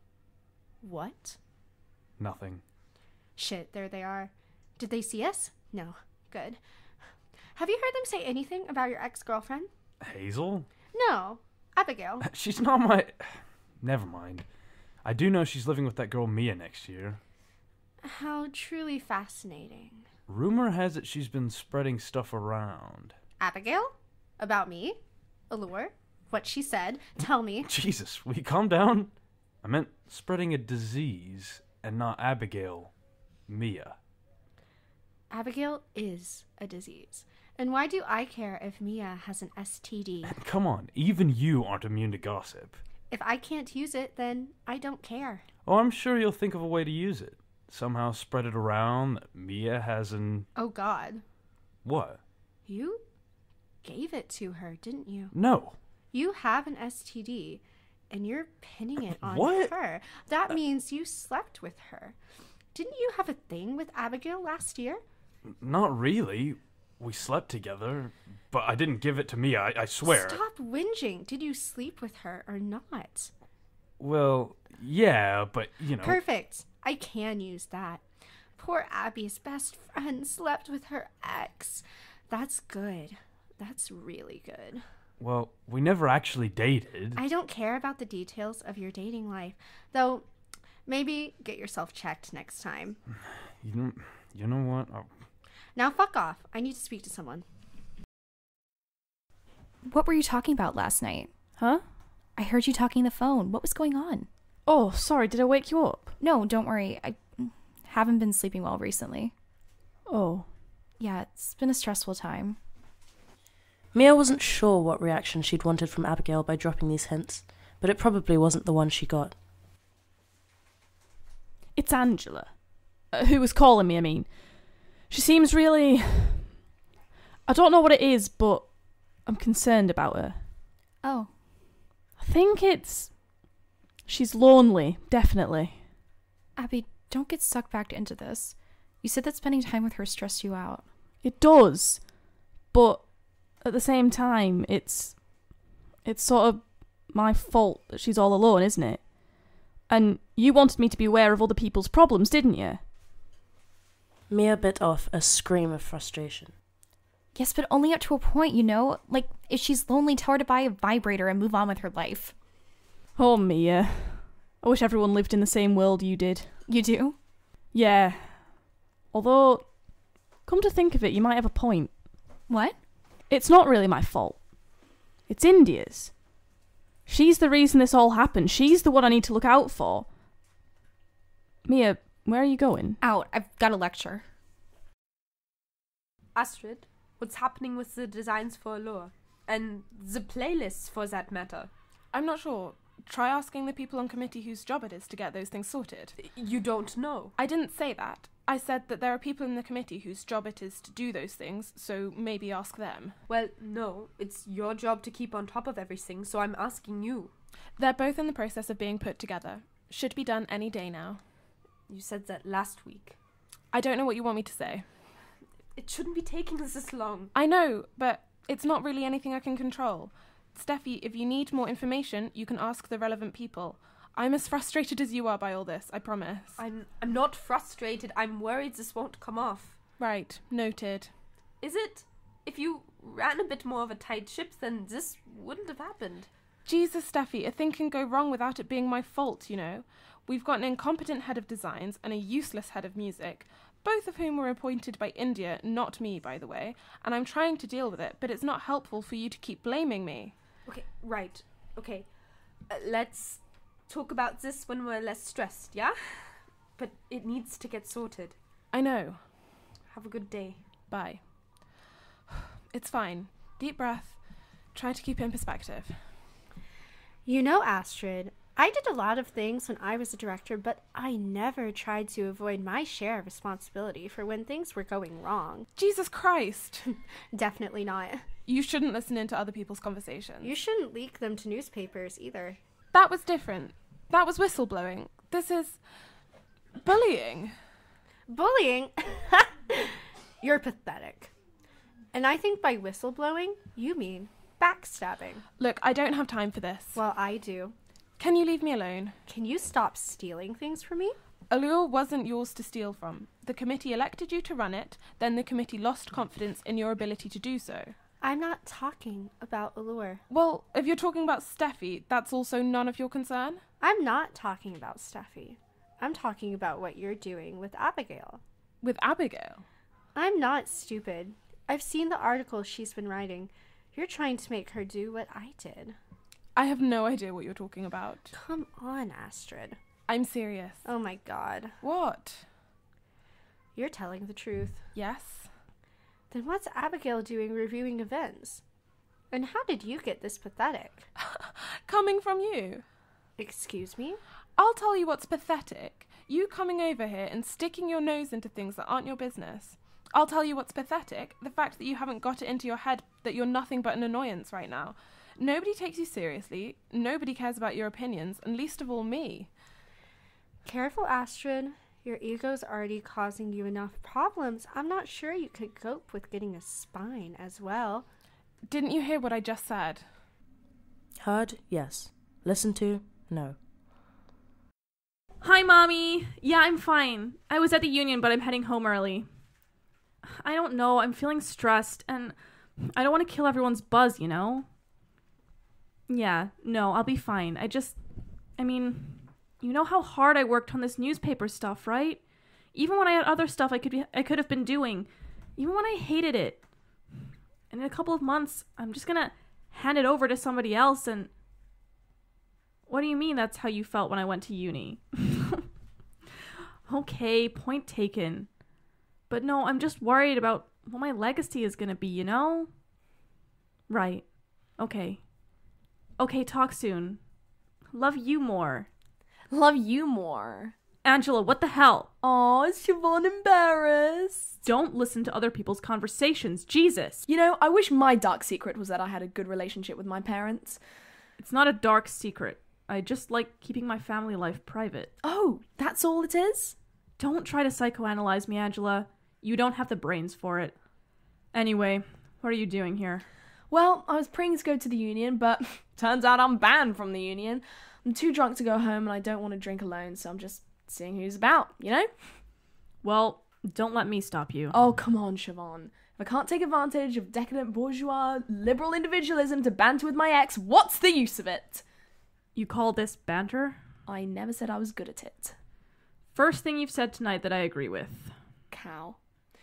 What? Nothing. Shit, there they are. Did they see us? No. Good. Have you heard them say anything about your ex-girlfriend? Hazel? No. Abigail. She's not my... Never mind. I do know she's living with that girl Mia next year. How truly fascinating. Rumor has it she's been spreading stuff around. Abigail? About me? Allure? What she said? Tell me. Jesus, will you calm down? I meant spreading a disease and not Abigail. Mia. Abigail is a disease. And why do I care if Mia has an STD? Come on, even you aren't immune to gossip. If I can't use it, then I don't care. Oh, I'm sure you'll think of a way to use it. Somehow spread it around that Mia has an... Oh, God. What? You gave it to her, didn't you? No. You have an STD, and you're pinning it on What? her. That means you slept with her. Didn't you have a thing with Abigail last year? Not really. We slept together, but I didn't give it to Mia, I swear. Stop whinging. Did you sleep with her or not? Well, yeah, but, you know... Perfect. I can use that. Poor Abby's best friend slept with her ex. That's good. That's really good. Well, we never actually dated. I don't care about the details of your dating life, though maybe get yourself checked next time. You know what? Now fuck off. I need to speak to someone. What were you talking about last night? Huh? I heard you talking on the phone. What was going on? Oh, sorry, did I wake you up? No, don't worry. I haven't been sleeping well recently. Oh. Yeah, it's been a stressful time. Mia wasn't sure what reaction she'd wanted from Abigail by dropping these hints, but it probably wasn't the one she got. It's Angela. Who was calling me, I mean. She seems really... I don't know what it is, but I'm concerned about her. Oh. I think it's... She's lonely, definitely. Abby, don't get sucked back into this. You said that spending time with her stressed you out. It does, but at the same time, it's sort of my fault that she's all alone, isn't it? And you wanted me to be aware of other people's problems, didn't you? Mia bit off a scream of frustration. Yes, but only up to a point, you know? Like, if she's lonely, tell her to buy a vibrator and move on with her life. Oh, Mia. I wish everyone lived in the same world you did. You do? Yeah. Although, come to think of it, you might have a point. What? It's not really my fault. It's India's. She's the reason this all happened. She's the one I need to look out for. Mia, where are you going? Out. I've got a lecture. Astrid, what's happening with the designs for Allure? And the playlists, for that matter? I'm not sure. Try asking the people on committee whose job it is to get those things sorted. You don't know. I didn't say that. I said that there are people in the committee whose job it is to do those things, so maybe ask them. Well, no, it's your job to keep on top of everything, so I'm asking you. They're both in the process of being put together. Should be done any day now. You said that last week. I don't know what you want me to say. It shouldn't be taking this long. I know, but it's not really anything I can control. Steffi, if you need more information, you can ask the relevant people. I'm as frustrated as you are by all this, I promise. I'm not frustrated. I'm worried this won't come off. Right, noted. Is it? If you ran a bit more of a tight ship, then this wouldn't have happened. Jesus, Steffi, a thing can go wrong without it being my fault, you know. We've got an incompetent head of designs and a useless head of music, both of whom were appointed by India, not me, by the way, and I'm trying to deal with it, but it's not helpful for you to keep blaming me. Okay, right. Okay. Let's talk about this when we're less stressed, yeah? But it needs to get sorted. I know. Have a good day. Bye. It's fine. Deep breath. Try to keep in perspective. You know, Astrid, I did a lot of things when I was a director, but I never tried to avoid my share of responsibility for when things were going wrong. Jesus Christ! Definitely not. You shouldn't listen into other people's conversations. You shouldn't leak them to newspapers either. That was different. That was whistleblowing. This is bullying. Bullying? You're pathetic. And I think by whistleblowing, you mean backstabbing. Look, I don't have time for this. Well, I do. Can you leave me alone? Can you stop stealing things from me? Allure wasn't yours to steal from. The committee elected you to run it, then the committee lost confidence in your ability to do so. I'm not talking about Allure. Well, if you're talking about Steffi, that's also none of your concern? I'm not talking about Steffi. I'm talking about what you're doing with Abigail. With Abigail? I'm not stupid. I've seen the articles she's been writing. You're trying to make her do what I did. I have no idea what you're talking about. Come on, Astrid. I'm serious. Oh my god. What? You're telling the truth. Yes. Then what's Abigail doing reviewing events? And how did you get this pathetic? Coming from you. Excuse me? I'll tell you what's pathetic. You coming over here and sticking your nose into things that aren't your business. I'll tell you what's pathetic. The fact that you haven't got it into your head that you're nothing but an annoyance right now. Nobody takes you seriously. Nobody cares about your opinions, and least of all me. Careful, Astrid. Your ego's already causing you enough problems. I'm not sure you could cope with getting a spine as well. Didn't you hear what I just said? Heard? Yes. Listened to? No. Hi, Mommy. Yeah, I'm fine. I was at the union, but I'm heading home early. I don't know. I'm feeling stressed, and I don't want to kill everyone's buzz, you know? Yeah, no, I'll be fine. I mean, you know how hard I worked on this newspaper stuff, right? Even when I had other stuff I could have been doing. Even when I hated it. And in a couple of months, I'm just gonna hand it over to somebody else and... What do you mean that's how you felt when I went to uni? Okay, point taken. But no, I'm just worried about what my legacy is gonna be, you know? Right. Okay. Okay, talk soon. Love you more. Love you more. Angela, what the hell? Aw, is Siobhan embarrassed? Don't listen to other people's conversations. Jesus. You know, I wish my dark secret was that I had a good relationship with my parents. It's not a dark secret. I just like keeping my family life private. Oh, that's all it is? Don't try to psychoanalyze me, Angela. You don't have the brains for it. Anyway, what are you doing here? Well, I was praying to go to the union, but turns out I'm banned from the union. I'm too drunk to go home and I don't want to drink alone, so I'm just seeing who's about, you know? Well, don't let me stop you. Oh, come on, Siobhan. If I can't take advantage of decadent bourgeois liberal individualism to banter with my ex, what's the use of it? You call this banter? I never said I was good at it. First thing you've said tonight that I agree with. Cow.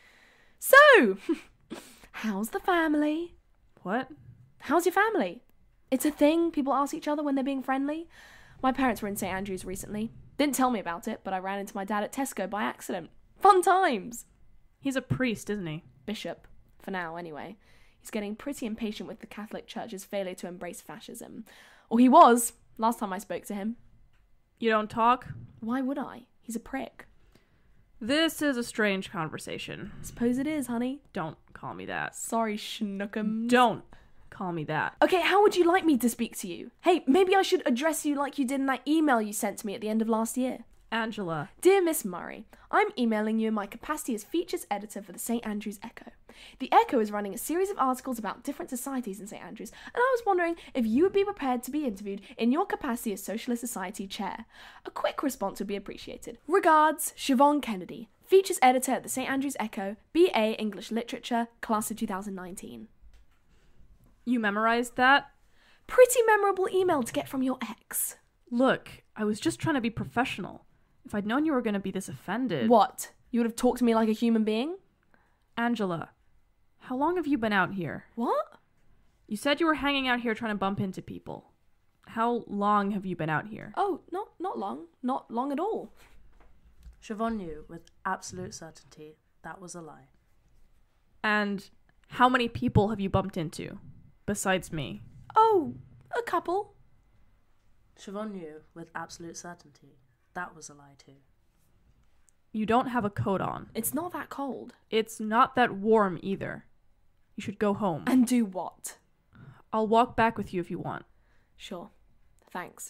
So, how's the family? What? How's your family? It's a thing people ask each other when they're being friendly. My parents were in St. Andrews recently. Didn't tell me about it, but I ran into my dad at Tesco by accident. Fun times. He's a priest, isn't he? Bishop. For now, anyway. He's getting pretty impatient with the Catholic Church's failure to embrace fascism. Or he was, last time I spoke to him. You don't talk? Why would I? He's a prick. This is a strange conversation. Suppose it is, honey. Don't call me that. Sorry, schnookums. Don't call me that. Okay, how would you like me to speak to you? Hey, maybe I should address you like you did in that email you sent to me at the end of last year. Angela. Dear Miss Murray, I'm emailing you in my capacity as features editor for the St. Andrews Echo. The Echo is running a series of articles about different societies in St. Andrews, and I was wondering if you would be prepared to be interviewed in your capacity as Socialist Society chair. A quick response would be appreciated. Regards, Siobhan Kennedy, features editor at the St. Andrews Echo, BA English Literature, class of 2019. You memorized that? Pretty memorable email to get from your ex. Look, I was just trying to be professional. If I'd known you were going to be this offended... What? You would have talked to me like a human being? Angela, how long have you been out here? What? You said you were hanging out here trying to bump into people. How long have you been out here? Oh, not long. Not long at all. Siobhan knew with absolute certainty that was a lie. And how many people have you bumped into, besides me? Oh, a couple. Siobhan knew with absolute certainty that was a lie too. You don't have a coat on. It's not that cold. It's not that warm either. You should go home. And do what? I'll walk back with you if you want. Sure. Thanks.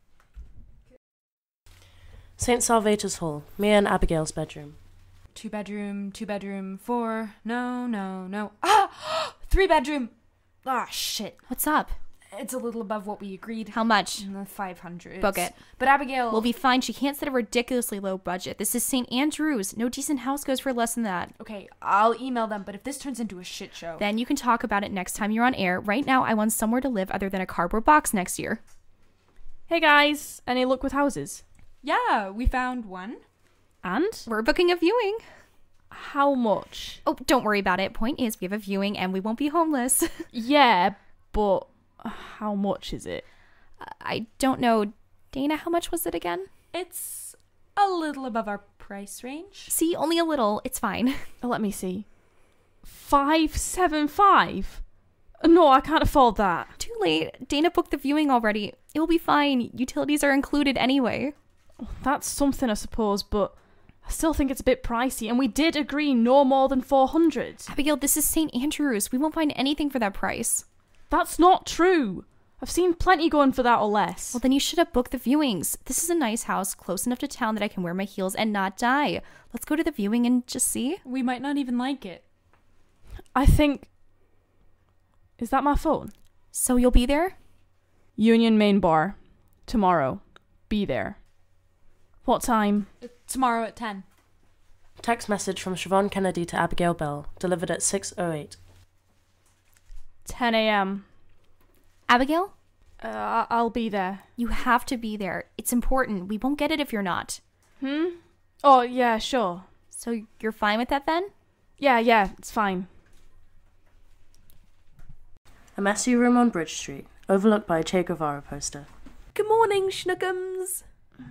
St. Salvator's Hall, Mia and Abigail's bedroom. 2-bedroom, 4. No. Ah! 3-bedroom. Ah, shit. What's up? It's a little above what we agreed. How much? 500. Book it. But Abigail... We'll be fine. She can't set a ridiculously low budget. This is St. Andrews. No decent house goes for less than that. Okay, I'll email them, but if this turns into a shit show... Then you can talk about it next time you're on air. Right now, I want somewhere to live other than a cardboard box next year. Hey guys, any luck with houses? Yeah, we found one. And? We're booking a viewing. How much? Oh, don't worry about it. Point is, we have a viewing and we won't be homeless. Yeah, but how much is it? I don't know. Dana, how much was it again? It's a little above our price range. See, only a little. It's fine. Let me see. 575? No, I can't afford that. Too late. Dana booked the viewing already. It'll be fine. Utilities are included anyway. That's something, I suppose, but I still think it's a bit pricey, and we did agree no more than 400. Abigail, this is St. Andrews. We won't find anything for that price. That's not true. I've seen plenty going for that or less. Well, then you should have booked the viewings. This is a nice house, close enough to town that I can wear my heels and not die. Let's go to the viewing and just see. We might not even like it. I think... Is that my phone? So you'll be there? Union Main Bar. Tomorrow. Be there. What time? Tomorrow at 10. Text message from Siobhan Kennedy to Abigail Beall, delivered at 6:08. 10 a.m. Abigail? I'll be there. You have to be there. It's important. We won't get it if you're not. Oh, yeah, sure. So you're fine with that then? Yeah, it's fine. A messy room on Bridge Street, overlooked by a Che Guevara poster. Good morning, schnookums.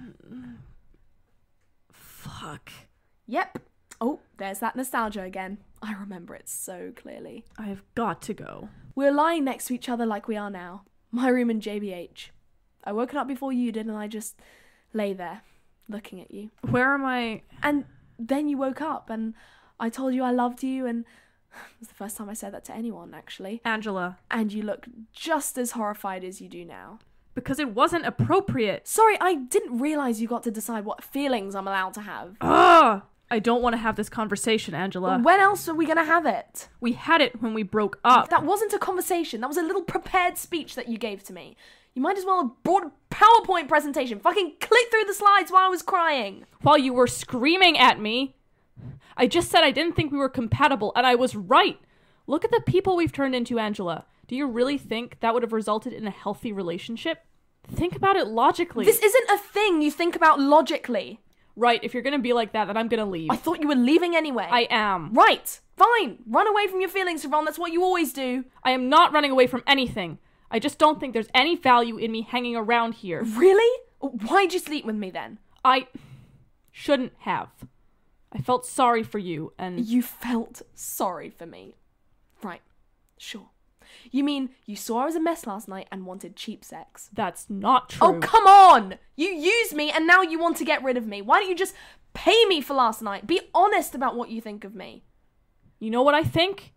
Fuck. Yep. Oh, there's that nostalgia again. I remember it so clearly. I've got to go. We're lying next to each other like we are now. My room in JBH. I woke up before you did and I just lay there, looking at you. Where am I? And then you woke up and I told you I loved you, and it was the first time I said that to anyone, actually. Angela. And you look just as horrified as you do now. Because it wasn't appropriate. Sorry, I didn't realise you got to decide what feelings I'm allowed to have. Ugh! I don't want to have this conversation, Angela. When else are we going to have it? We had it when we broke up. That wasn't a conversation. That was a little prepared speech that you gave to me. You might as well have brought a PowerPoint presentation. Fucking click through the slides while I was crying. While you were screaming at me. I just said I didn't think we were compatible, and I was right. Look at the people we've turned into, Angela. Do you really think that would have resulted in a healthy relationship? Think about it logically. This isn't a thing you think about logically. Right, if you're gonna be like that, then I'm gonna leave. I thought you were leaving anyway. I am. Right, fine. Run away from your feelings, Siobhan. That's what you always do. I am not running away from anything. I just don't think there's any value in me hanging around here. Really? Why'd you sleep with me then? I shouldn't have. I felt sorry for you, and... You felt sorry for me. Right, sure. You mean you saw I was a mess last night and wanted cheap sex? That's not true. Oh, come on! You used me and now you want to get rid of me. Why don't you just pay me for last night? Be honest about what you think of me. You know what I think?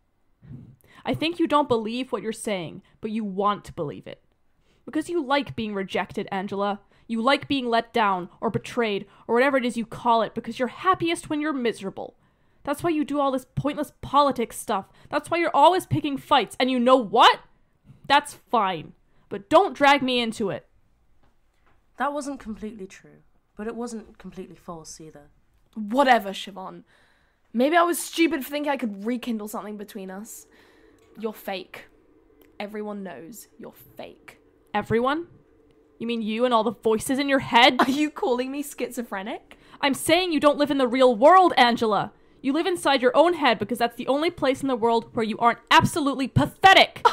I think you don't believe what you're saying, but you want to believe it. Because you like being rejected, Angela. You like being let down, or betrayed, or whatever it is you call it, because you're happiest when you're miserable. That's why you do all this pointless politics stuff. That's why you're always picking fights. And you know what? That's fine. But don't drag me into it. That wasn't completely true, but it wasn't completely false either. Whatever, Siobhan. Maybe I was stupid for thinking I could rekindle something between us. You're fake. Everyone knows you're fake. Everyone? You mean you and all the voices in your head? Are you calling me schizophrenic? I'm saying you don't live in the real world, Angela. You live inside your own head because that's the only place in the world where you aren't absolutely pathetic.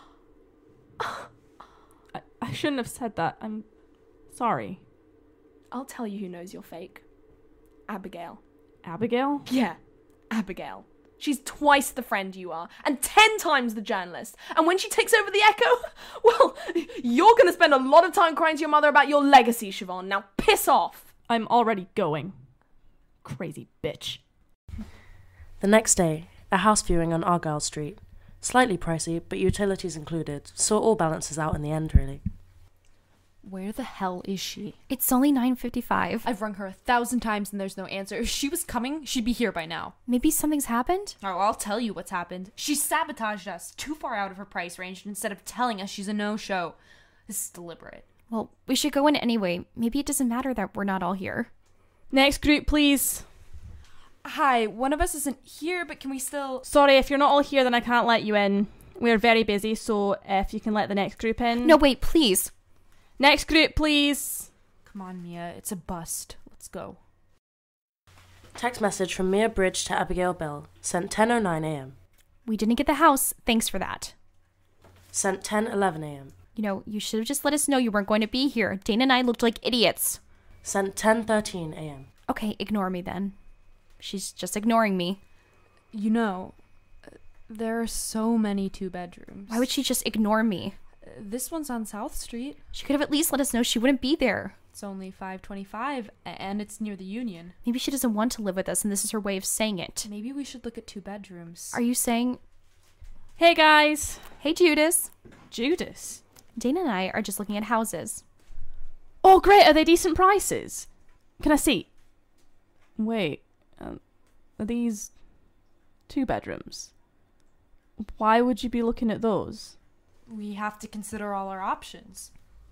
I shouldn't have said that. I'm sorry. I'll tell you who knows you're fake. Abigail. Abigail? Yeah, Abigail. She's twice the friend you are, and 10 times the journalist. And when she takes over the Echo, well, you're going to spend a lot of time crying to your mother about your legacy, Siobhan. Now piss off. I'm already going. Crazy bitch. The next day, a house viewing on Argyle Street. Slightly pricey, but utilities included, so it all balances out in the end, really. Where the hell is she? It's only 9:55. I've rung her 1,000 times and there's no answer. If she was coming, she'd be here by now. Maybe something's happened? Oh, I'll tell you what's happened. She sabotaged us too far out of her price range instead of telling us she's a no-show. This is deliberate. Well, we should go in anyway. Maybe it doesn't matter that we're not all here. Next group, please. Hi, one of us isn't here, but can we still... Sorry, if you're not all here, then I can't let you in. We're very busy, so if you can let the next group in. No, wait, please. Next group, please. Come on, Mia. It's a bust. Let's go. Text message from Mia Bridge to Abigail Beall. Sent 10:09 a.m. We didn't get the house. Thanks for that. Sent 10:11 a.m. You know, you should have just let us know you weren't going to be here. Dana and I looked like idiots. Sent 10:13 a.m. Okay, ignore me then. She's just ignoring me. You know, There are so many 2-bedrooms. Why would she just ignore me? This one's on South Street. She could have at least let us know she wouldn't be there. It's only $5.25, and it's near the Union. Maybe she doesn't want to live with us, and this is her way of saying it. Maybe we should look at 2 bedrooms. Are you saying... Hey, guys. Hey, Judas. Judas? Dana and I are just looking at houses. Oh, great. Are they decent prices? Can I see? Wait. Are these 2 bedrooms? Why would you be looking at those? We have to consider all our options.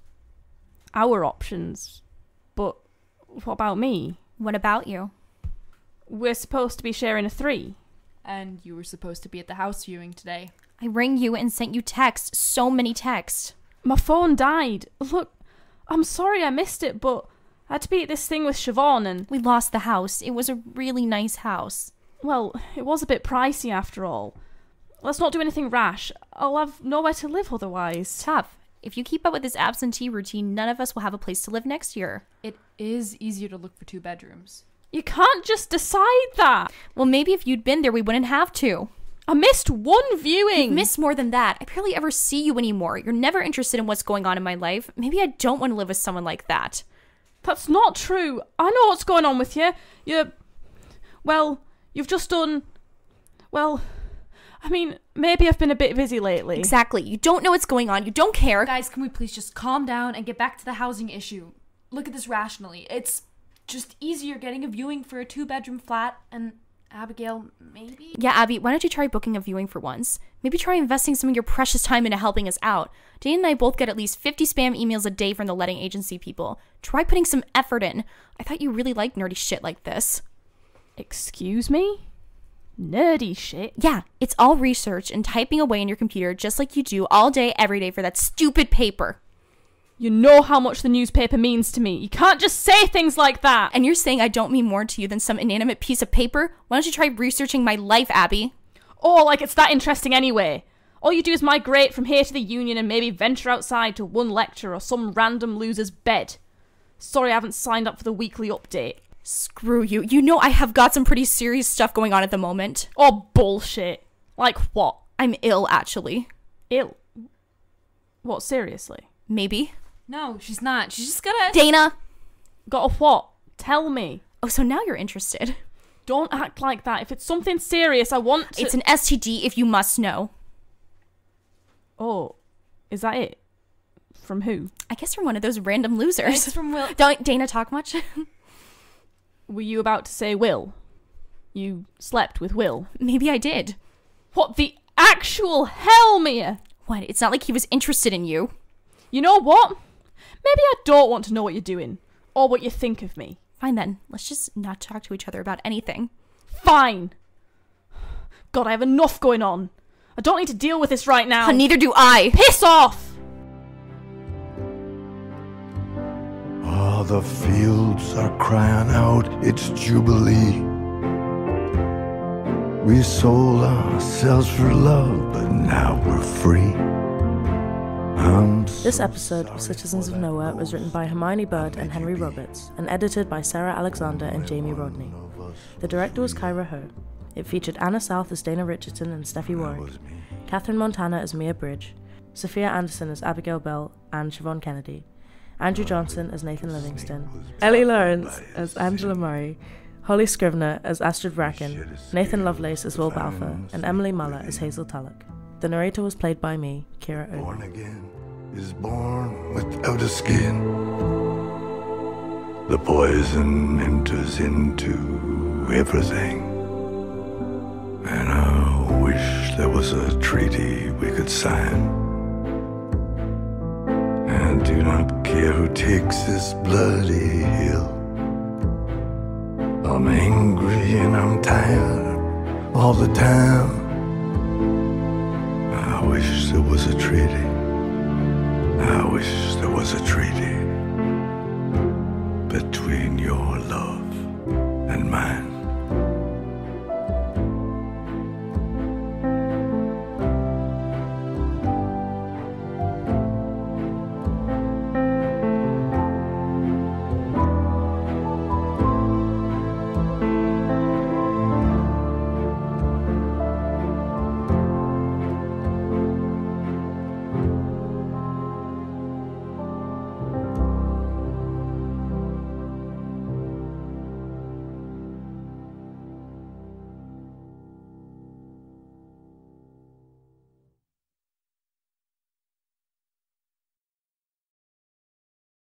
Our options? But what about me? What about you? We're supposed to be sharing a 3. And you were supposed to be at the house viewing today. I rang you and sent you texts. So many texts. My phone died. Look, I'm sorry I missed it, but I had to be at this thing with Siobhan and... We lost the house. It was a really nice house. Well, it was a bit pricey after all. Let's not do anything rash. I'll have nowhere to live otherwise. Tough. If you keep up with this absentee routine, none of us will have a place to live next year. It is easier to look for 2 bedrooms. You can't just decide that. Well, maybe if you'd been there, we wouldn't have to. I missed one viewing. You've missed more than that. I barely ever see you anymore. You're never interested in what's going on in my life. Maybe I don't want to live with someone like that. That's not true. I know what's going on with you. You've just done... Well... I mean, maybe I've been a bit busy lately. Exactly. You don't know what's going on. You don't care. Guys, can we please just calm down and get back to the housing issue? Look at this rationally. It's just easier getting a viewing for a 2-bedroom flat, and Abigail, maybe? Yeah, Abby, why don't you try booking a viewing for once? Maybe try investing some of your precious time into helping us out. Dana and I both get at least 50 spam emails a day from the letting agency people. Try putting some effort in. I thought you really liked nerdy shit like this. Excuse me? Nerdy shit? Yeah, it's all research and typing away in your computer just like you do all day, every day for that stupid paper. You know how much the newspaper means to me. You can't just say things like that. And you're saying I don't mean more to you than some inanimate piece of paper? Why don't you try researching my life, Abby? Oh, like it's that interesting anyway. All you do is migrate from here to the Union and maybe venture outside to one lecture or some random loser's bed. Sorry I haven't signed up for the weekly update. Screw you. You know I have got some pretty serious stuff going on at the moment. Oh, bullshit. Like what? I'm ill, actually. Ill? What, seriously? Maybe. No, she's not. She's just gotta... Dana! Got a what? Tell me. Oh, so now you're interested. Don't act like that. If it's something serious, I want to... It's an STD if you must know. Oh, is that it? From who? I guess from one of those random losers. It's from Will... Don't Dana talk much? Were you about to say Will? You slept with Will? Maybe I did. What the actual hell, Mia? What? It's not like he was interested in you. You know what? Maybe I don't want to know what you're doing. Or what you think of me. Fine then. Let's just not talk to each other about anything. Fine! God, I have enough going on. I don't need to deal with this right now. Neither do I. Piss off! Oh, the fields are crying out, it's Jubilee. We sold ourselves for love, but now we're free. This episode of Citizens of Nowhere was written by Hermione Bird and Henry Roberts, and edited by Sarah Alexander and Jamie Rodney. The director was Kyra Ho. It featured Anna South as Dana Richardson and Steffi Warrack, Catherine Montana as Mia Bridge, Sophia Anderson as Abigail Beall and Siobhan Kennedy, Andrew Johnson as Nathan Livingstone, Ellie Laurence as Angela Murray, Holly Scrivener as Astrid Bracken, Nathan Lovelace as Will Balfour, and Emily Muller as Hazel Tulloch. The narrator was played by me, Kiera Obi. Born again is born without a skin. The poison enters into everything. And I wish there was a treaty we could sign. I do not care who takes this bloody hill. I'm angry and I'm tired all the time. I wish there was a treaty. I wish there was a treaty between your